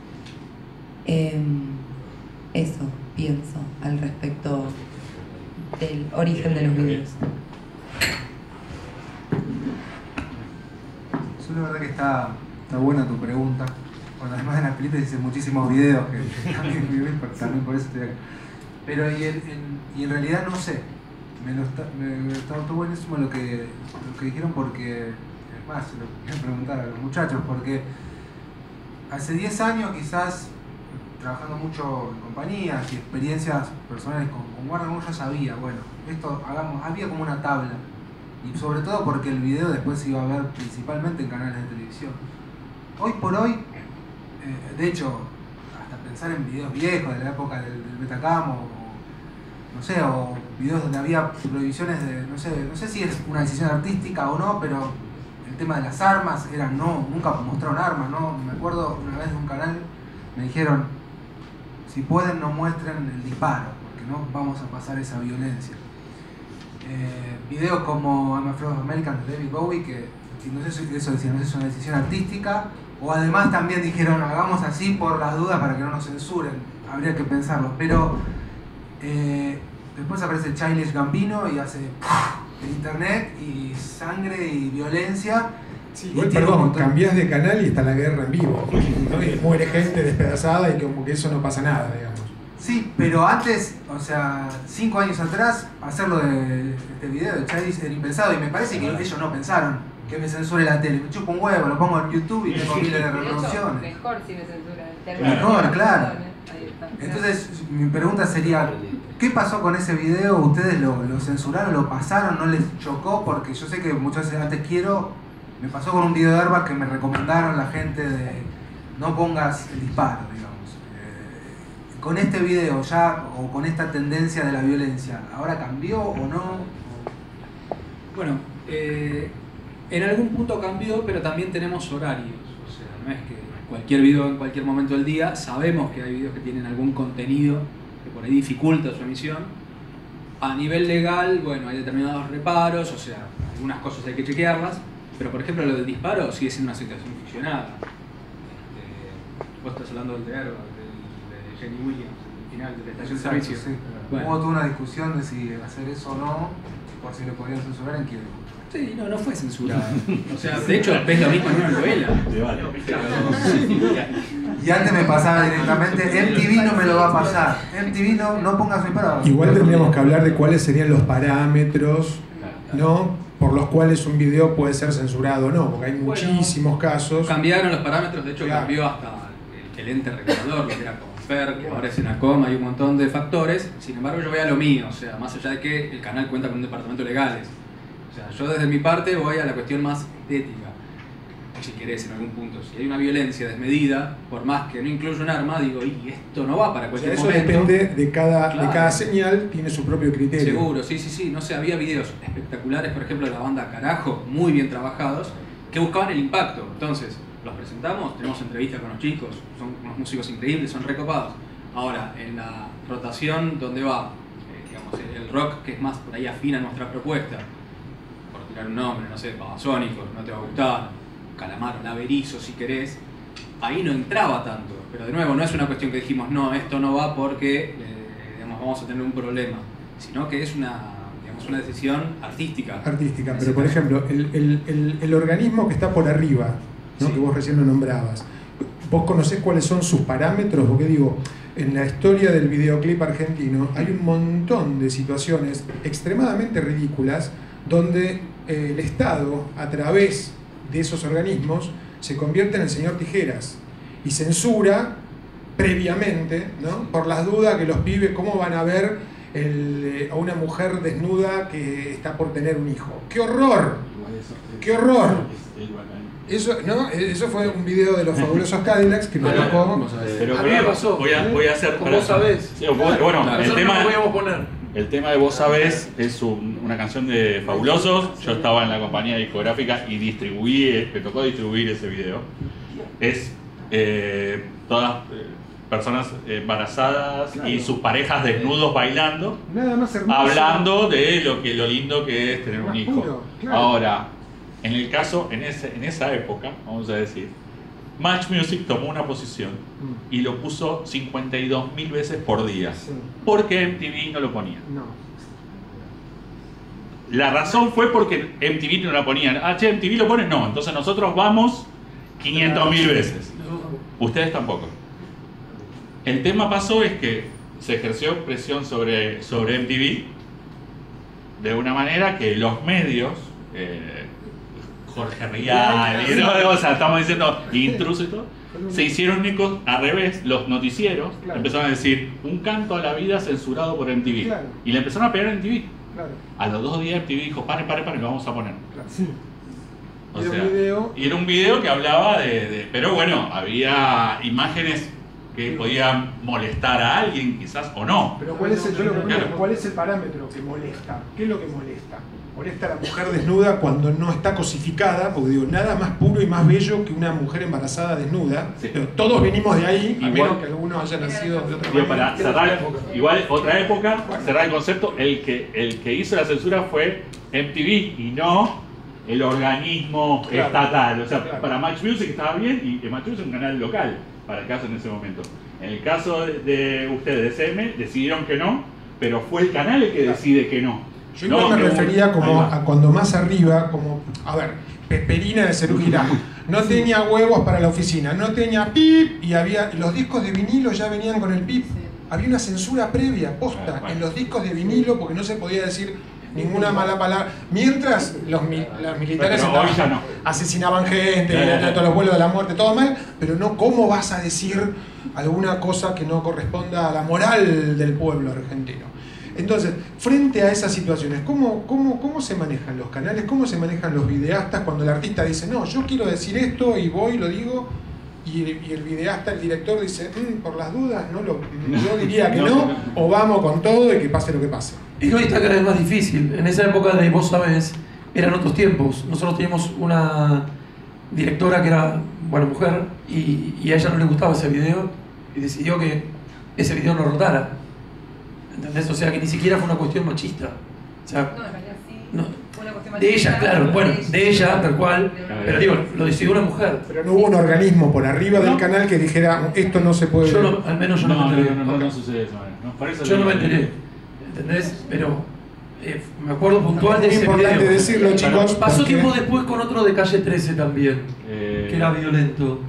Eso pienso al respecto del origen de los videos. Yo la verdad que está buena tu pregunta. Bueno, además de las películas hice muchísimos videos que también por eso estoy acá. Pero y en realidad no sé. Está buenísimo lo que dijeron, porque es más, se lo quiero preguntar a los muchachos, porque hace 10 años quizás, trabajando mucho en compañías y experiencias personales con Warner, uno ya sabía, bueno, esto había como una tabla, y sobre todo porque el video después se iba a ver principalmente en canales de televisión. Hoy por hoy, de hecho, hasta pensar en videos viejos de la época del Betacam o videos donde había prohibiciones de, no sé si es una decisión artística o no, pero el tema de las armas era nunca mostraron armas, ¿no? Me acuerdo una vez de un canal, me dijeron, si pueden no muestren el disparo, porque no vamos a pasar esa violencia. Videos como I'm Afraid of American de David Bowie, que no sé si eso decía, no sé si es una decisión artística, o además también dijeron, hagamos así por las dudas para que no nos censuren, habría que pensarlo, pero después aparece Childish Gambino y hace el internet y sangre y violencia. Sí, igual, perdón, cambiás de canal y está la guerra en vivo, ¿no? Y muere gente despedazada y como que eso no pasa nada, digamos. Sí, pero antes, o sea, 5 años atrás, hacerlo de este video de Childish era impensado, y me parece que ellos no pensaron que me censure la tele. Me chupo un huevo, lo pongo en YouTube y tengo miles de reproducciones. Mejor si me censura. Mejor, claro. Entonces, mi pregunta sería, ¿qué pasó con ese video? ¿Ustedes lo censuraron, lo pasaron, no les chocó? Porque yo sé que muchas veces antes me pasó con un video de Airbag que me recomendaron la gente de no pongas el disparo, digamos. Con este video ya, o con esta tendencia de la violencia, ¿ahora cambió o no? Bueno, en algún punto cambió, pero también tenemos horarios. O sea, no es que cualquier video en cualquier momento del día, sabemos que hay videos que tienen algún contenido que por ahí dificulta su emisión. A nivel legal, bueno, hay determinados reparos, o sea, algunas cosas hay que chequearlas, pero por ejemplo lo del disparo sigue siendo una situación ficcionada. Vos estás hablando del teatro, de Jenny Williams, el final de la estación de servicio. Sí. Bueno. Hubo toda una discusión de si hacer eso o no, por si lo podían censurar en Kiev. Sí, no fue censurado. O sea, de hecho, ves lo mismo en una novela. Y antes me pasaba directamente, MTV no me lo va a pasar. MTV no ponga su disparo. Igual tendríamos que hablar de cuáles serían los parámetros, ¿no?, por los cuales un video puede ser censurado o no, porque hay muchísimos casos. Cambiaron los parámetros, de hecho cambió hasta el ente regulador, lo que era Confer, que ahora es Enacom, hay un montón de factores. Sin embargo, yo voy a lo mío, o sea, más allá de que el canal cuenta con un departamento de legales. O sea, yo desde mi parte voy a la cuestión más estética, si querés, en algún punto. Si hay una violencia desmedida, por más que no incluya un arma, digo, y esto no va para cualquier eso momento. depende de cada señal, tiene su propio criterio. Seguro, sí. No sé, había videos espectaculares, por ejemplo, de la banda Carajo, muy bien trabajados, que buscaban el impacto. Entonces, los presentamos, tenemos entrevistas con los chicos, son unos músicos increíbles, son recopados. Ahora, en la rotación donde va, digamos, el rock, que es más por ahí afín a nuestra propuesta, por tirar un nombre, no sé, Babasónicos, No Te Va a Gustar, Calamaro, Laberizo, si querés, ahí no entraba tanto. Pero de nuevo, no es una cuestión que dijimos, no, esto no va porque digamos, vamos a tener un problema, sino que es una decisión artística. Pero por ejemplo, el organismo que está por arriba, ¿no?, sí, que vos recién lo nombrabas, ¿vos conocés cuáles son sus parámetros? Porque digo, en la historia del videoclip argentino hay un montón de situaciones extremadamente ridículas donde el Estado, a través de esos organismos, se convierte en el señor Tijeras y censura previamente, ¿no?, por las dudas que los pibes, ¿cómo van a ver a una mujer desnuda que está por tener un hijo? ¡Qué horror! ¡Qué horror! Eso fue un video de los fabulosos Cadillacs que nos tocó. Pero A mí me pasó. voy a hacer... Como vos sabés. Sí, bueno, Nosotros no podíamos poner. el tema de Vos Sabés es una canción de Fabulosos. Yo estaba en la compañía discográfica y me tocó distribuir ese video. Es todas personas embarazadas y sus parejas desnudos bailando, Nada más hermoso. hablando de lo lindo que es tener un Más hijo. puro, claro. Ahora, en el caso, en esa época, vamos a decir, Match Music tomó una posición y lo puso 52.000 veces por día. Sí. Porque MTV no lo ponía. No. La razón fue porque MTV no lo ponían. Ah, che, MTV lo pone. No, entonces nosotros vamos 500.000 veces. Ustedes tampoco. El tema pasó es que se ejerció presión sobre MTV de una manera que los medios, Jorge Rial, o sea, estamos diciendo intruso y todo, se hicieron ecos al revés. Los noticieros empezaron a decir un canto a la vida censurado por MTV. Claro. Y le empezaron a pegar a MTV. Claro. A los 2 días MTV dijo, pare, lo vamos a poner. Claro. O Era sea, un video. y era un video que hablaba pero bueno, había imágenes que podían molestar a alguien quizás o no. Pero ¿cuál es Claro. ¿cuál es el parámetro que molesta? ¿Qué es lo que molesta? Molesta a la mujer desnuda cuando no está cosificada, porque digo, nada más puro y más bello que una mujer embarazada desnuda. Sí. Pero todos venimos de ahí, a Igual- menos que alguno haya nacido de otra Digo, manera. para cerrar, igual otra época, cerrar el concepto, el que hizo la censura fue MTV y no el organismo Claro. estatal. O sea, Claro. para Match Music estaba bien y Match Music es un canal local para el caso en ese momento. En el caso de ustedes, de SM, decidieron que no, pero fue el canal el que decide que no. Yo igual me que refería ahí como va. a cuando más arriba, como, a ver, Pesperina de Cerú Girán, no tenía huevos para la oficina, no tenía pip, y los discos de vinilo ya venían con el pip. Había una censura previa, posta, Bueno. en los discos de vinilo, porque no se podía decir ninguna mala palabra. Mientras los militares Pero hoy ya no. asesinaban gente, Claro. todos los vuelos de la muerte, todo mal, pero no cómo vas a decir alguna cosa que no corresponda a la moral del pueblo argentino. Entonces, frente a esas situaciones, ¿cómo se manejan los canales? ¿Cómo se manejan los videastas cuando el artista dice, no, yo quiero decir esto y voy, lo digo, y el videasta, el director dice, por las dudas, yo diría que no, o vamos con todo y que pase lo que pase? Y hoy está cada vez más difícil. En esa época de Vos Sabés, eran otros tiempos. Nosotros teníamos una directora que era, mujer, y a ella no le gustaba ese video, y decidió que ese video no rotara. ¿Entendés? O sea, que ni siquiera fue una cuestión machista. O sea, No, en realidad sí. no. Fue una cuestión De ella, machista, claro, bueno, de de ella, tal cual. Pero digo, lo decidió una mujer. Pero no hubo un organismo por arriba del canal que dijera, esto no se puede... Yo no, al menos yo no me enteré. No sucede eso. No, por eso Yo no me digo. enteré. ¿Entendés? Pero me acuerdo puntual de Es ese importante video. decirlo, chicos. Pasó porque- tiempo después con otro de Calle 13 también, que era violento.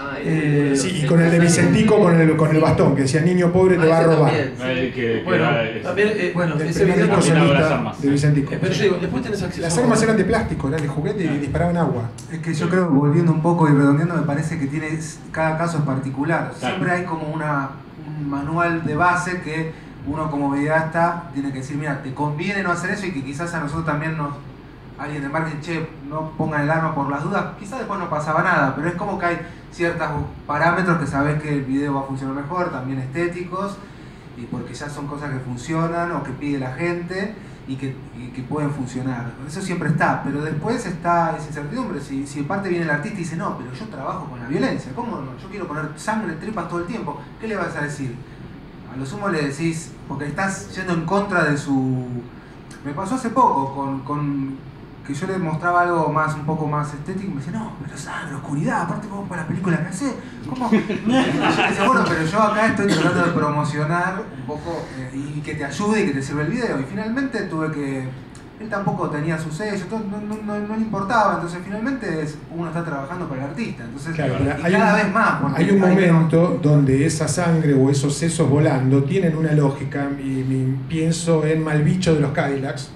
Sí, y con el de Vicentico con el bastón, que decía, niño pobre te va a robar. Bueno, también, El ese primer video disco también habrá solista armas. de Vicentico. pero yo digo, después tenés acceso. Las armas eran de plástico, eran de juguete y disparaban agua. Es que yo creo, volviendo un poco y redondeando, me parece que cada caso es particular. Claro. Siempre hay como un manual de base que uno como videasta tiene que decir, mira, te conviene no hacer eso, y que quizás a nosotros también alguien de marketing, che, no pongan el arma por las dudas, quizás después no pasaba nada, pero es como que hay ciertos parámetros que sabes que el video va a funcionar mejor, también estéticos, y porque ya son cosas que funcionan o que pide la gente y que pueden funcionar. Eso siempre está, pero después está esa incertidumbre. Si aparte viene el artista y dice, no, pero yo trabajo con la violencia, ¿cómo no? Yo quiero poner sangre, tripas todo el tiempo. ¿Qué le vas a decir? A lo sumo le decís, porque estás yendo en contra de su... Me pasó hace poco con que yo le mostraba algo un poco más estético, y me dice, no, pero sangre, oscuridad, aparte vos para la película que haces, ¿cómo? Y yo le decía, bueno, pero yo acá estoy tratando de promocionar un poco y que te ayude y que te sirva el video. Y finalmente tuve que... Él tampoco tenía su sello, no le importaba, entonces finalmente uno está trabajando para el artista. Entonces, Claro, pero y cada vez más. porque hay un menos- momento donde esa sangre o esos sesos volando tienen una lógica, y pienso en Malbicho de los Cadillacs.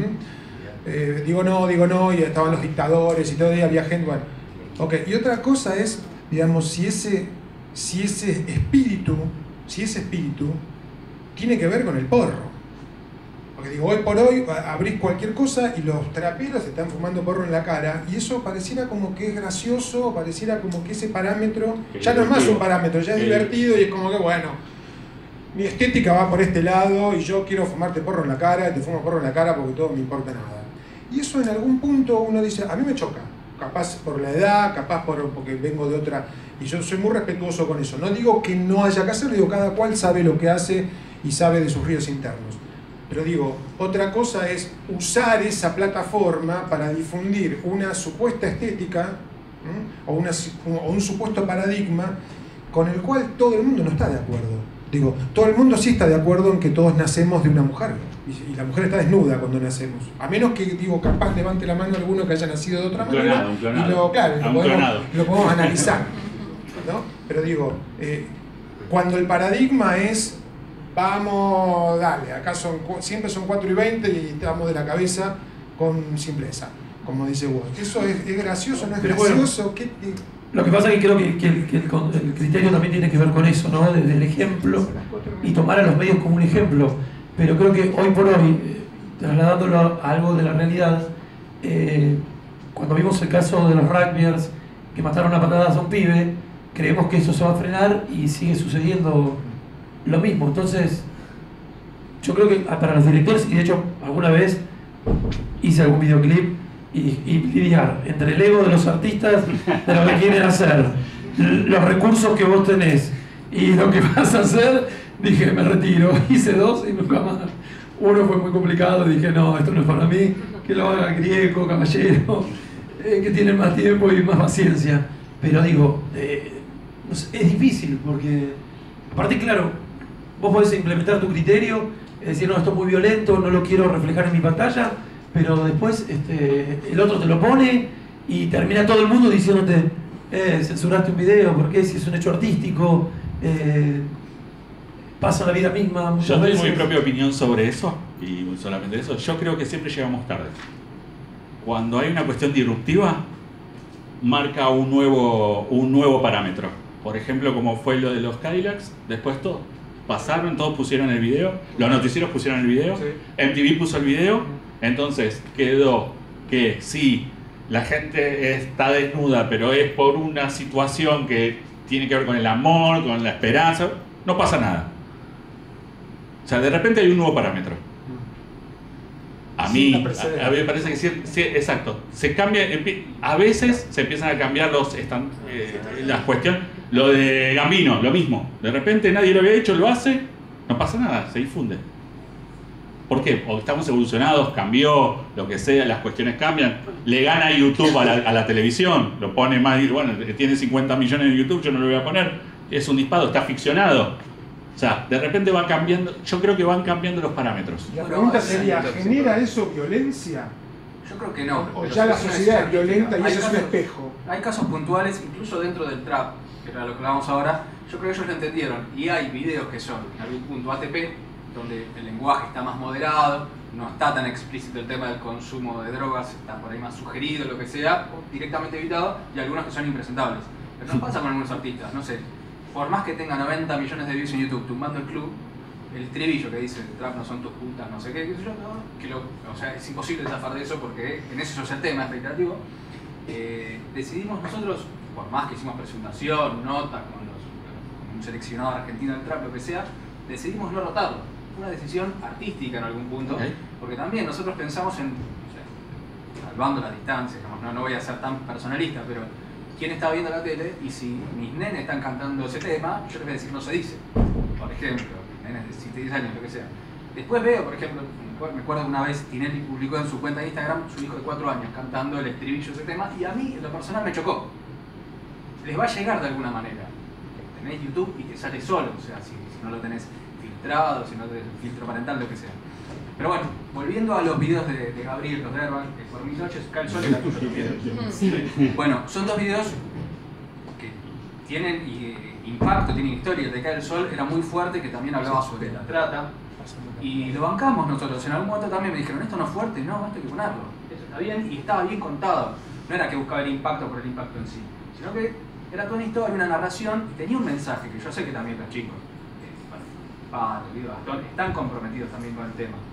Digo no, y estaban los dictadores y todo, y había gente, bueno. Ok, y otra cosa es, digamos, si ese espíritu tiene que ver con el porro. Porque digo, hoy por hoy abrís cualquier cosa y los traperos están fumando porro en la cara, y eso pareciera como que es gracioso, pareciera como que ese parámetro ya no es más un parámetro, ya es divertido y es como que bueno, mi estética va por este lado y yo quiero fumarte porro en la cara, te fumo porro en la cara porque todo me importa nada. Y eso en algún punto uno dice, a mí me choca, capaz por la edad, capaz porque vengo de otra, y yo soy muy respetuoso con eso. No digo que no haya que hacerlo, digo, cada cual sabe lo que hace y sabe de sus ríos internos. Pero digo, otra cosa es usar esa plataforma para difundir una supuesta estética o un supuesto paradigma con el cual todo el mundo no está de acuerdo. Digo, todo el mundo sí está de acuerdo en que todos nacemos de una mujer y la mujer está desnuda cuando nacemos. A menos que, digo, capaz levante la mano alguno que haya nacido de otra manera y lo podemos analizar, ¿no? Pero digo, cuando el paradigma es vamos, dale, acá siempre son 4:20 y estamos de la cabeza con simpleza, como dice vos. ¿Eso es gracioso, no es gracioso? Bueno, lo que pasa es que creo que el criterio también tiene que ver con eso, ¿no? Desde el ejemplo y tomar a los medios como un ejemplo. Pero creo que hoy por hoy, trasladándolo a algo de la realidad, cuando vimos el caso de los rugbyers que mataron a patadas a un pibe, creemos que eso se va a frenar y sigue sucediendo lo mismo. Entonces, yo creo que para los directores, y de hecho alguna vez hice algún videoclip y lidiar entre el ego de los artistas, de lo que quieren hacer, los recursos que vos tenés y lo que vas a hacer, dije, me retiro. Hice 2 y nunca más. Uno fue muy complicado, dije, no, esto no es para mí, que lo haga Grieco, Caballero, que tienen más tiempo y más paciencia. Pero digo, no sé, es difícil porque, aparte, claro, vos podés implementar tu criterio, decir, no, esto es muy violento, no lo quiero reflejar en mi pantalla, pero después el otro te lo pone y termina todo el mundo diciéndote, censuraste un video, porque si es un hecho artístico, pasa la vida misma muchas Yo veces. tengo mi propia opinión sobre eso, y solamente eso. Yo creo que siempre llegamos tarde. Cuando hay una cuestión disruptiva, marca un nuevo parámetro. Por ejemplo, como fue lo de los Cadillacs, después todos pasaron, todos pusieron el video, los noticieros pusieron el video, sí. MTV puso el video, entonces quedó que sí, la gente está desnuda, pero es por una situación que tiene que ver con el amor, con la esperanza, no pasa nada. O sea, de repente hay un nuevo parámetro. A mí me parece que sí, exacto. Se cambia, a veces se empiezan a cambiar las cuestiones. Lo de Gambino, lo mismo. De repente nadie lo había hecho, lo hace, no pasa nada, se difunde. ¿Por qué? O estamos evolucionados, cambió, lo que sea, las cuestiones cambian. Le gana YouTube a la televisión, lo pone más, bueno, tiene 50 millones en YouTube, yo no lo voy a poner. Es un disparo, está ficcionado. O sea, de repente va cambiando, yo creo que van cambiando los parámetros. La pregunta sería, ¿genera eso violencia? Yo creo que no. O ya la sociedad es violenta y eso es un espejo. Hay casos puntuales, incluso dentro del trap, que era lo que hablamos ahora, yo creo que ellos lo entendieron. Y hay videos que son, en algún punto ATP, donde el lenguaje está más moderado, no está tan explícito el tema del consumo de drogas, está por ahí más sugerido, lo que sea, directamente evitado, y algunos que son impresentables. Pero nos pasa con algunos artistas, no sé. Por más que tenga 90 millones de views en YouTube, tumbando el club, el estribillo que dice trap no son tus putas, no sé qué, o sea, es imposible zafar de eso porque en eso es el tema, es reiterativo. Decidimos nosotros, por más que hicimos presentación, nota con un seleccionado argentino del trap, lo que sea, decidimos no rotarlo. Fue una decisión artística en algún punto, porque también nosotros pensamos en, o sea, salvando las distancias, no voy a ser tan personalista, pero quién está viendo la tele y si mis nenes están cantando ese tema, yo les voy a decir no se dice, por ejemplo, nenes de 7, 10 años, lo que sea. Después veo, por ejemplo, me acuerdo que una vez Tinelli publicó en su cuenta de Instagram su hijo de 4 años cantando el estribillo de ese tema y a mí en lo personal me chocó. Les va a llegar de alguna manera. Tenés YouTube y te sale solo, o sea, si no lo tenés filtrado, si no tenés filtro parental, lo que sea. Pero bueno, volviendo a los videos de Gabriel, los de Airbag, por mis noches cae el sol y la tuya también. Bueno, son 2 videos que tienen impacto, tienen historia. El de Cae el Sol era muy fuerte, que también hablaba sobre la trata. Y lo bancamos nosotros. En algún momento también me dijeron, esto no es fuerte, no, esto hay que ponerlo. Eso está bien y estaba bien contado. No era que buscaba el impacto por el impacto en sí, sino que era toda una historia, una narración y tenía un mensaje que yo sé que también los chicos, Pablo, Gastón, están comprometidos también con el tema. Y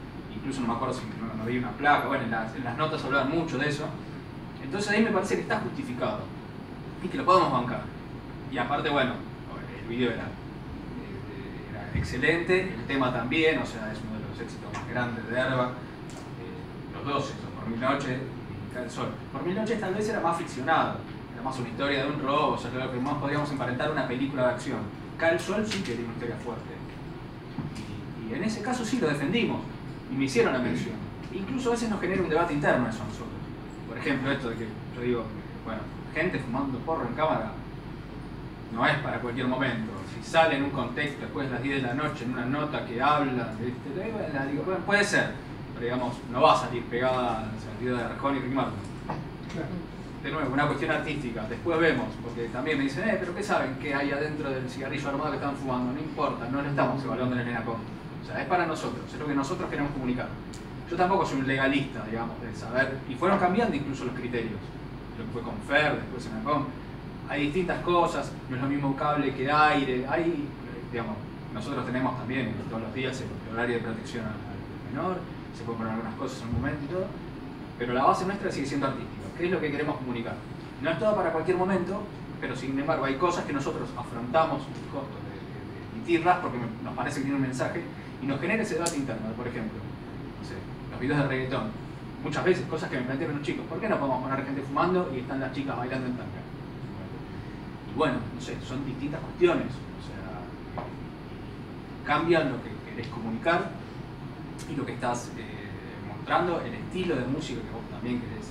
incluso no me acuerdo si no vi una placa, bueno, en las notas hablaban mucho de eso. Entonces ahí me parece que está justificado y que lo podemos bancar. Y aparte, bueno, el video era excelente, el tema también, o sea, es uno de los éxitos más grandes de Airbag. Los dos, eso, Por Mil Noches y Cae el Sol. Por Mil Noches tal vez era más ficcionado, era más una historia de un robo, o sea, lo que más podríamos emparentar una película de acción. Cae el Sol sí que tiene una historia fuerte. Y en ese caso sí lo defendimos, y me hicieron la mención. Incluso a veces nos genera un debate interno eso a nosotros. Por ejemplo, esto de que yo digo, bueno, gente fumando porro en cámara no es para cualquier momento. Si sale en un contexto después de las 10 de la noche en una nota que habla, digo, bueno, puede ser, pero digamos, no va a salir pegada al sentido de Arjona y Ricky Martin. De nuevo, una cuestión artística, después vemos, porque también me dicen, pero ¿qué saben que hay adentro del cigarrillo armado que están fumando? No importa, no lo estamos evaluando en el ENACOM. O sea, es para nosotros, es lo que nosotros queremos comunicar. Yo tampoco soy un legalista, digamos, de saber, y fueron cambiando incluso los criterios. Lo que fue con FER, después en ENACOM. Hay distintas cosas, no es lo mismo cable que aire, hay, digamos, nosotros tenemos también todos los días el horario de protección al menor, se pueden poner algunas cosas en un momento y todo, pero la base nuestra sigue siendo artística. ¿Qué es lo que queremos comunicar? No es todo para cualquier momento, pero sin embargo hay cosas que nosotros afrontamos el costo de emitirlas porque nos parece que tiene un mensaje y nos genera ese debate interno. Por ejemplo, no sé, los videos de reggaetón, muchas veces cosas que me plantean los chicos, ¿por qué no podemos poner gente fumando y están las chicas bailando en tanga? Y bueno, no sé, son distintas cuestiones, o sea, cambian lo que querés comunicar y lo que estás mostrando, el estilo de música que vos también querés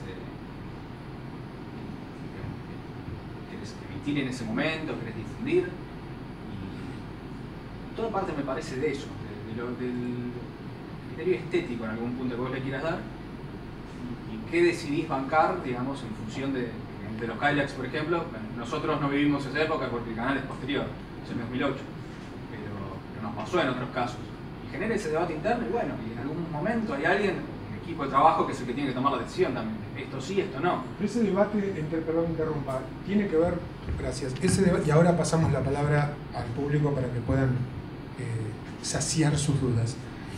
emitir en ese momento, querés difundir. Y toda parte me parece de eso, del criterio estético en algún punto que vos le quieras dar y qué decidís bancar, digamos, en función de los Kylax, por ejemplo. Nosotros no vivimos esa época porque el canal es posterior, es el 2008, pero nos pasó en otros casos. Y genera ese debate interno y bueno, y en algún momento hay alguien, un equipo de trabajo que es el que tiene que tomar la decisión también. Esto sí, esto no. Ese debate, perdón que interrumpa, tiene que ver, gracias, ese debate, y ahora pasamos la palabra al público para que puedan saciar sus dudas.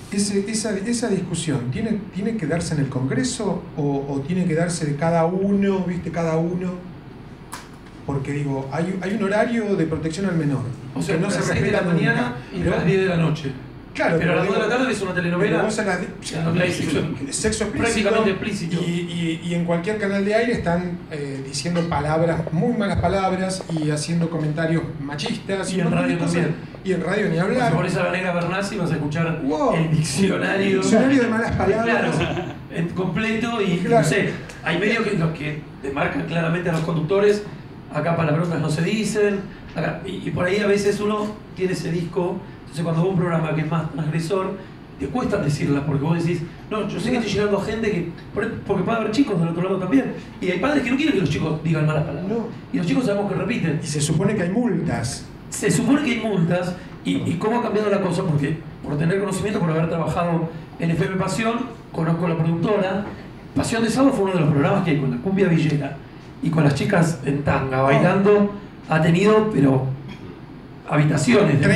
Esa discusión, ¿tiene que darse en el Congreso o tiene que darse de cada uno, viste, cada uno? Porque digo, hay un horario de protección al menor. O sea, que no a se las 6 de la respeta mañana y a las 10 de la noche. Claro, pero a las 2 de la tarde es una telenovela. Vos a las sexo explícito, prácticamente explícito. Y en cualquier canal de aire están diciendo palabras, muy malas palabras, y haciendo comentarios machistas. Y en radio también. Y en radio ni hablar. Si pones a Vanega Bernasi vas a escuchar wow, el diccionario de malas palabras. Claro, en completo y claro, no sé, hay medios que los que demarcan claramente a los conductores, acá palabrotas no se dicen, acá, y por ahí a veces uno tiene ese disco. Entonces cuando va un programa que es más transgresor, te cuesta decirlas, porque vos decís, no, yo sé que estoy llegando a gente que, porque puede haber chicos del otro lado también, y hay padres que no quieren que los chicos digan malas palabras, no, y los chicos sabemos que repiten. Y se supone que hay multas. Se supone que hay multas, y cómo ha cambiado la cosa, porque por tener conocimiento, por haber trabajado en FM Pasión, conozco a la productora. Pasión de Sábado fue uno de los programas que con la cumbia villera y con las chicas en tanga bailando ha tenido, pero habitaciones de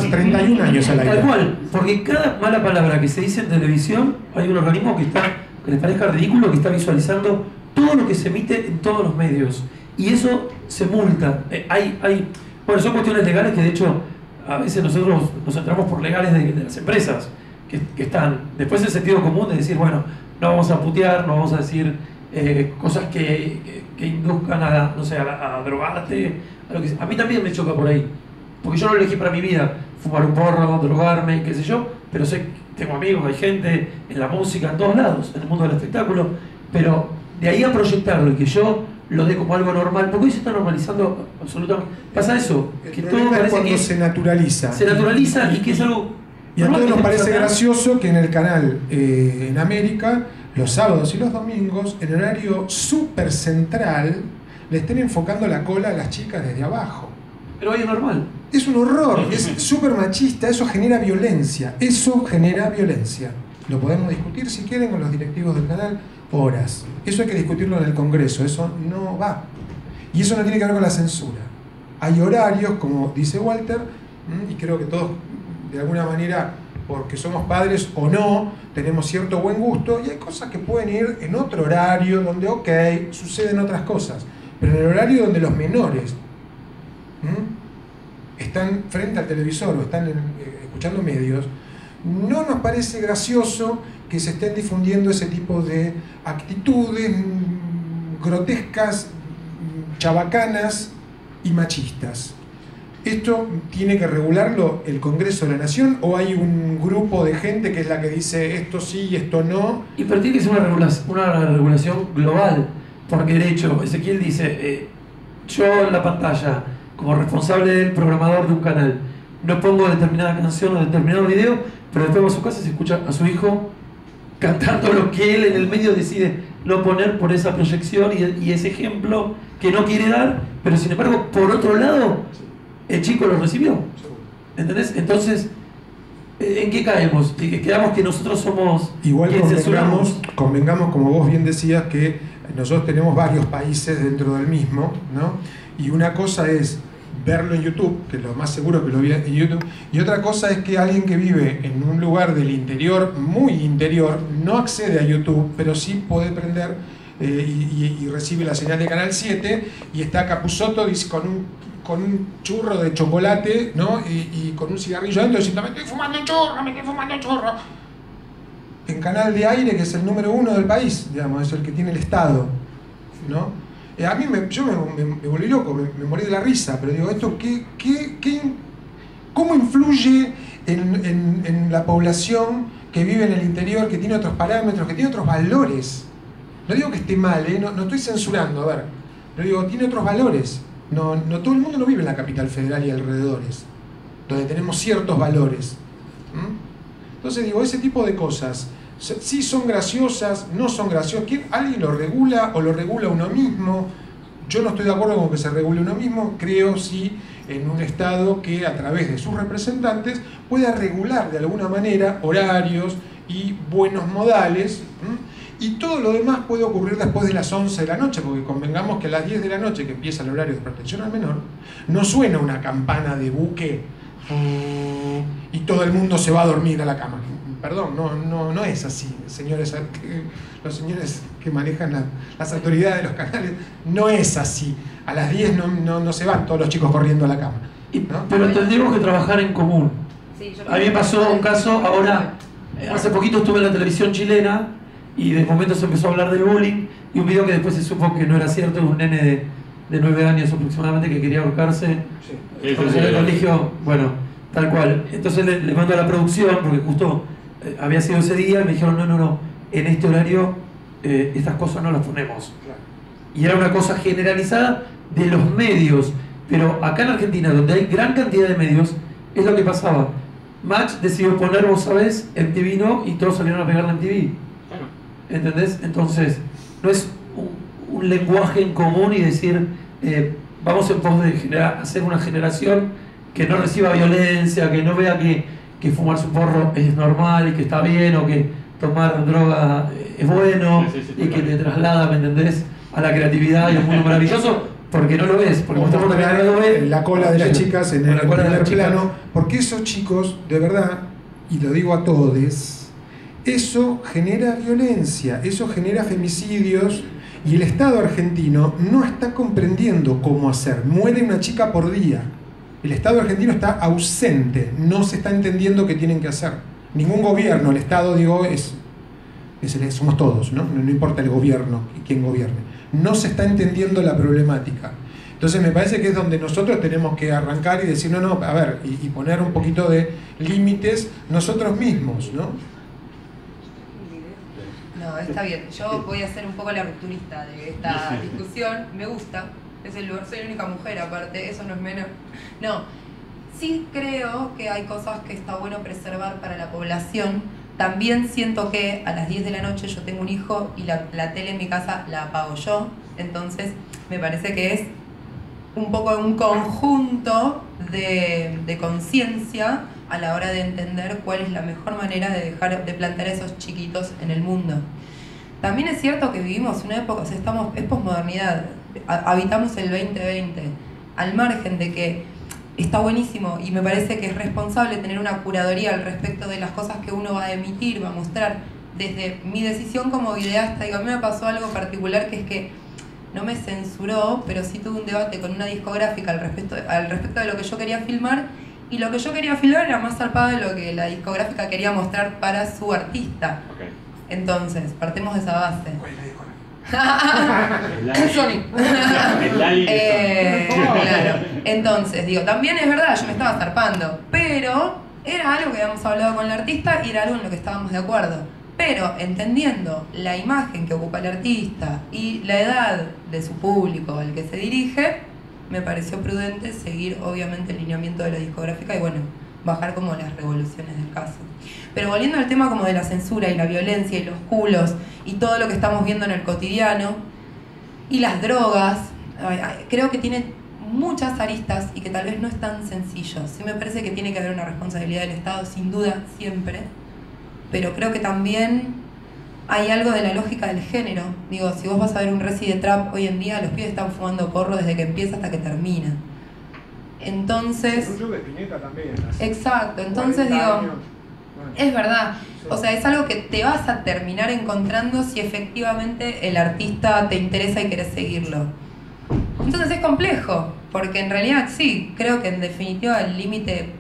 31 años al aire. Tal cual, porque cada mala palabra que se dice en televisión, hay un organismo que les parezca ridículo, que está visualizando todo lo que se emite en todos los medios. Y eso se multa. Bueno, son cuestiones legales que de hecho a veces nosotros nos entramos por legales de las empresas que están. Después el sentido común de decir, bueno, no vamos a putear, no vamos a decir cosas que induzcan a drogarte. A mí también me choca por ahí. Porque yo no elegí para mi vida fumar un porro, drogarme, qué sé yo, pero sé que tengo amigos, hay gente en la música, en todos lados, en el mundo del espectáculo, pero de ahí a proyectarlo y que yo lo dé como algo normal, porque hoy se está normalizando absolutamente. Pasa eso, que todo parece cuando que se naturaliza. Se naturaliza y que es algo. Y a todos nos parece gracioso que en el canal en América, los sábados y los domingos, en horario súper central, le estén enfocando la cola a las chicas desde abajo. Pero hoy es normal. Es un horror, es súper machista, eso genera violencia. Eso genera violencia. Lo podemos discutir si quieren con los directivos del canal horas. Eso hay que discutirlo en el Congreso, eso no va. Y eso no tiene que ver con la censura. Hay horarios, como dice Walter, y creo que todos de alguna manera porque somos padres o no, tenemos cierto buen gusto, y hay cosas que pueden ir en otro horario, donde, ok, suceden otras cosas, pero en el horario donde los menores están frente al televisor o están escuchando medios, no nos parece gracioso que se estén difundiendo ese tipo de actitudes grotescas, chabacanas y machistas. ¿Esto tiene que regularlo el Congreso de la Nación o hay un grupo de gente que es la que dice esto sí y esto no? Y pero tiene que ser una regulación global, porque de hecho Ezequiel dice, yo en la pantalla, como responsable del programador de un canal, no pongo determinada canción o determinado video, pero después va a su casa y se escucha a su hijo cantando lo que él en el medio decide no poner por esa proyección y ese ejemplo que no quiere dar, pero sin embargo, por otro lado, el chico lo recibió. ¿Entendés? Entonces, ¿en qué caemos? ¿Y que quedamos que nosotros somos igual quien censuramos? Convengamos, como vos bien decías, que nosotros tenemos varios países dentro del mismo, ¿no? Y una cosa es verlo en YouTube, que lo más seguro que lo vi en YouTube, y otra cosa es que alguien que vive en un lugar del interior, muy interior, no accede a YouTube, pero sí puede prender y recibe la señal de Canal 7 y está Capusotto con un churro de chocolate, ¿no? Y con un cigarrillo adentro diciendo, me estoy fumando un churro. En Canal de Aire, que es el número 1 del país, digamos, es el que tiene el Estado, ¿no? A mí yo me volví loco, me morí de la risa, pero digo, ¿esto cómo influye en la población que vive en el interior, que tiene otros parámetros, que tiene otros valores? No digo que esté mal, no estoy censurando, a ver, pero digo, tiene otros valores. No todo el mundo no vive en la capital federal y alrededores, donde tenemos ciertos valores. Entonces digo, ese tipo de cosas, sí son graciosas, no son graciosas. ¿Alguien lo regula o lo regula uno mismo? Yo no estoy de acuerdo con que se regule uno mismo, creo sí en un Estado que a través de sus representantes pueda regular de alguna manera horarios y buenos modales. Y todo lo demás puede ocurrir después de las 11 de la noche, porque convengamos que a las 10 de la noche, que empieza el horario de protección al menor, no suena una campana de buque y todo el mundo se va a dormir a la cama. Perdón, no es así, señores, los señores que manejan las autoridades de los canales, no es así. A las 10 no se van todos los chicos corriendo a la cama, ¿no? Pero tendríamos que trabajar en común. Sí, a mí me pasó un caso, ahora, hace poquito estuve en la televisión chilena y de momento se empezó a hablar del bullying y un video que después se supo que no era cierto, un nene de 9 años aproximadamente que quería ahorcarse en el colegio, bueno, tal cual. Entonces le mando a la producción porque justo había sido ese día y me dijeron no, en este horario estas cosas no las ponemos. Y era una cosa generalizada de los medios, pero acá en Argentina, donde hay gran cantidad de medios, es lo que pasaba. Match decidió poner, vos sabés, MTV no, y todos salieron a pegarle a MTV. ¿Entendés? Entonces, no es un lenguaje en común y decir, vamos en pos de hacer una generación que no reciba violencia, que no vea que fumar su porro es normal y que está bien, o que tomar droga es bueno, y que te traslada, ¿me entendés?, a la creatividad y a un mundo maravilloso, porque no lo es, porque mostramos también la cola de las chicas en el primer plano, porque esos chicos, de verdad, y lo digo a todos, eso genera violencia, eso genera femicidios, y el Estado argentino no está comprendiendo cómo hacer. Muere una chica por día. El Estado argentino está ausente, no se está entendiendo qué tienen que hacer. Ningún gobierno, el Estado, digo, somos todos, ¿no? No importa el gobierno y quién gobierne. No se está entendiendo la problemática. Entonces me parece que es donde nosotros tenemos que arrancar y decir, no, a ver, y poner un poquito de límites nosotros mismos, ¿no? No, está bien. Yo voy a ser un poco la rupturista de esta discusión. Me gusta. Es el lugar, soy la única mujer aparte, eso no es menos. No, sí creo que hay cosas que está bueno preservar para la población. También siento que a las 10 de la noche yo tengo un hijo y la tele en mi casa la apago yo. Entonces me parece que es un poco un conjunto de conciencia a la hora de entender cuál es la mejor manera de plantar a esos chiquitos en el mundo. También es cierto que vivimos una época, o sea, es posmodernidad, habitamos el 2020, al margen de que está buenísimo y me parece que es responsable tener una curaduría al respecto de las cosas que uno va a emitir, va a mostrar. Desde mi decisión como videasta, digo, a mí me pasó algo particular, que es que no me censuró, pero sí tuve un debate con una discográfica al respecto de lo que yo quería filmar, y lo que yo quería filmar era más zarpado de lo que la discográfica quería mostrar para su artista. Okay. Entonces, partimos de esa base. Sony. Claro. Entonces, digo, también es verdad, yo me estaba zarpando, pero era algo que habíamos hablado con el artista y era algo en lo que estábamos de acuerdo. Pero entendiendo la imagen que ocupa el artista y la edad de su público al que se dirige, me pareció prudente seguir obviamente el lineamiento de la discográfica y bueno, bajar como las revoluciones del caso. Pero volviendo al tema como de la censura y la violencia y los culos y todo lo que estamos viendo en el cotidiano y las drogas, creo que tiene muchas aristas y que tal vez no es tan sencillo. Sí me parece que tiene que haber una responsabilidad del Estado, sin duda, siempre. Pero creo que también hay algo de la lógica del género. Digo, si vos vas a ver un reci de trap hoy en día, los pibes están fumando porro desde que empieza hasta que termina. Entonces... Un club de Spinetta también. Exacto, entonces digo, es verdad. O sea, es algo que te vas a terminar encontrando si efectivamente el artista te interesa y querés seguirlo. Entonces es complejo, porque en realidad sí, creo que en definitiva el límite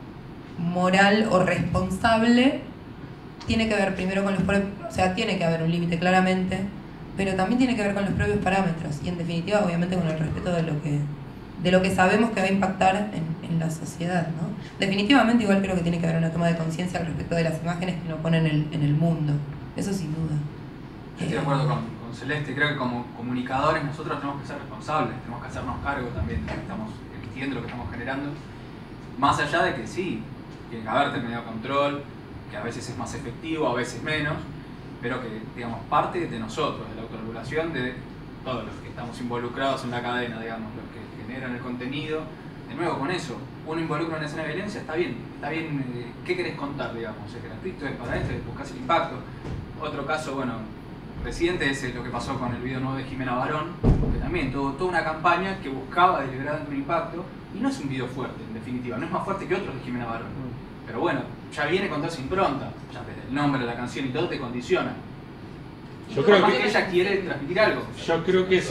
moral o responsable tiene que ver primero con los propios, o sea, tiene que haber un límite claramente, pero también tiene que ver con los propios parámetros y en definitiva obviamente con el respeto de lo que sabemos que va a impactar en la sociedad, ¿no? Definitivamente igual creo que tiene que haber una toma de conciencia al respecto de las imágenes que nos ponen en el mundo, eso sin duda. Yo estoy de acuerdo con Celeste, creo que como comunicadores nosotros tenemos que ser responsables, tenemos que hacernos cargo también de lo que estamos emitiendo, lo que estamos generando, más allá de que sí, tiene que haber determinado control, que a veces es más efectivo, a veces menos, pero que, digamos, parte de nosotros, de la autorregulación de todos los que estamos involucrados en la cadena, digamos, los que generan el contenido. De nuevo, con eso, uno involucra una escena de violencia, está bien, ¿qué querés contar, digamos? Es gratuito, es para esto, buscas el impacto. Otro caso, bueno, reciente es lo que pasó con el video nuevo de Jimena Barón, que también tuvo toda una campaña que buscaba deliberadamente un impacto, y no es un video fuerte, en definitiva, no es más fuerte que otros de Jimena Barón. Pero bueno, ya viene con toda esa impronta, ya desde el nombre de la canción y todo te condiciona. Y yo creo que ella quiere transmitir algo. Yo creo que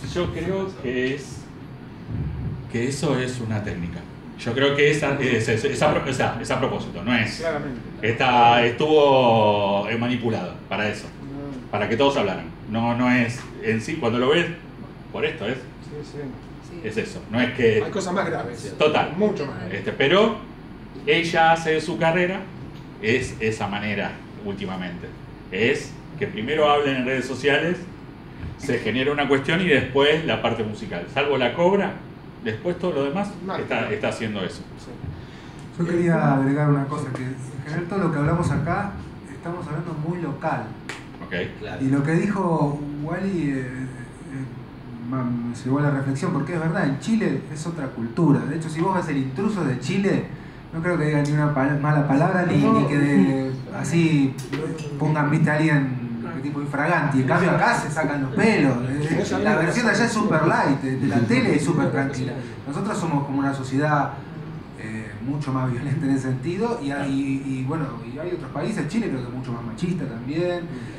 eso es una técnica. Yo creo que es a propósito, no es. Claramente. Estuvo manipulado para eso, para que todos hablaran. No es en sí, cuando lo ves, por esto es. Sí. Es eso, no es que. Hay cosas más graves. Total. Mucho más. Pero ella hace su carrera, es esa manera últimamente. Es que primero hablen en redes sociales, se genera una cuestión y después la parte musical. Salvo la cobra, después todo lo demás está haciendo eso. Yo quería agregar una cosa, que en general todo lo que hablamos acá estamos hablando muy local. Okay. Claro. Y lo que dijo Wally me llevó a la reflexión, porque es verdad, en Chile es otra cultura. De hecho, si vos ves El Intruso de Chile, no creo que digan ni una mala palabra, ni que así pongan, viste, a alguien tipo infraganti. En cambio acá se sacan los pelos. La versión de allá es super light, de la tele es súper tranquila. Nosotros somos como una sociedad mucho más violenta en ese sentido, y bueno, y hay otros países, Chile creo que es mucho más machista también.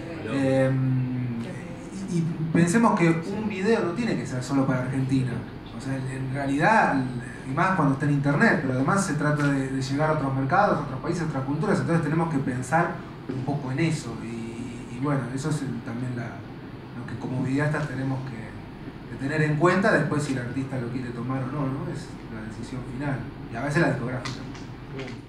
Y pensemos que un video no tiene que ser solo para Argentina. O sea, en realidad, y más cuando está en internet, pero además se trata de llegar a otros mercados, a otros países, a otras culturas, entonces tenemos que pensar un poco en eso. Y bueno, eso es también lo que como videastas tenemos que tener en cuenta, después si el artista lo quiere tomar o no, ¿no? Es la decisión final. Y a veces la discográfica.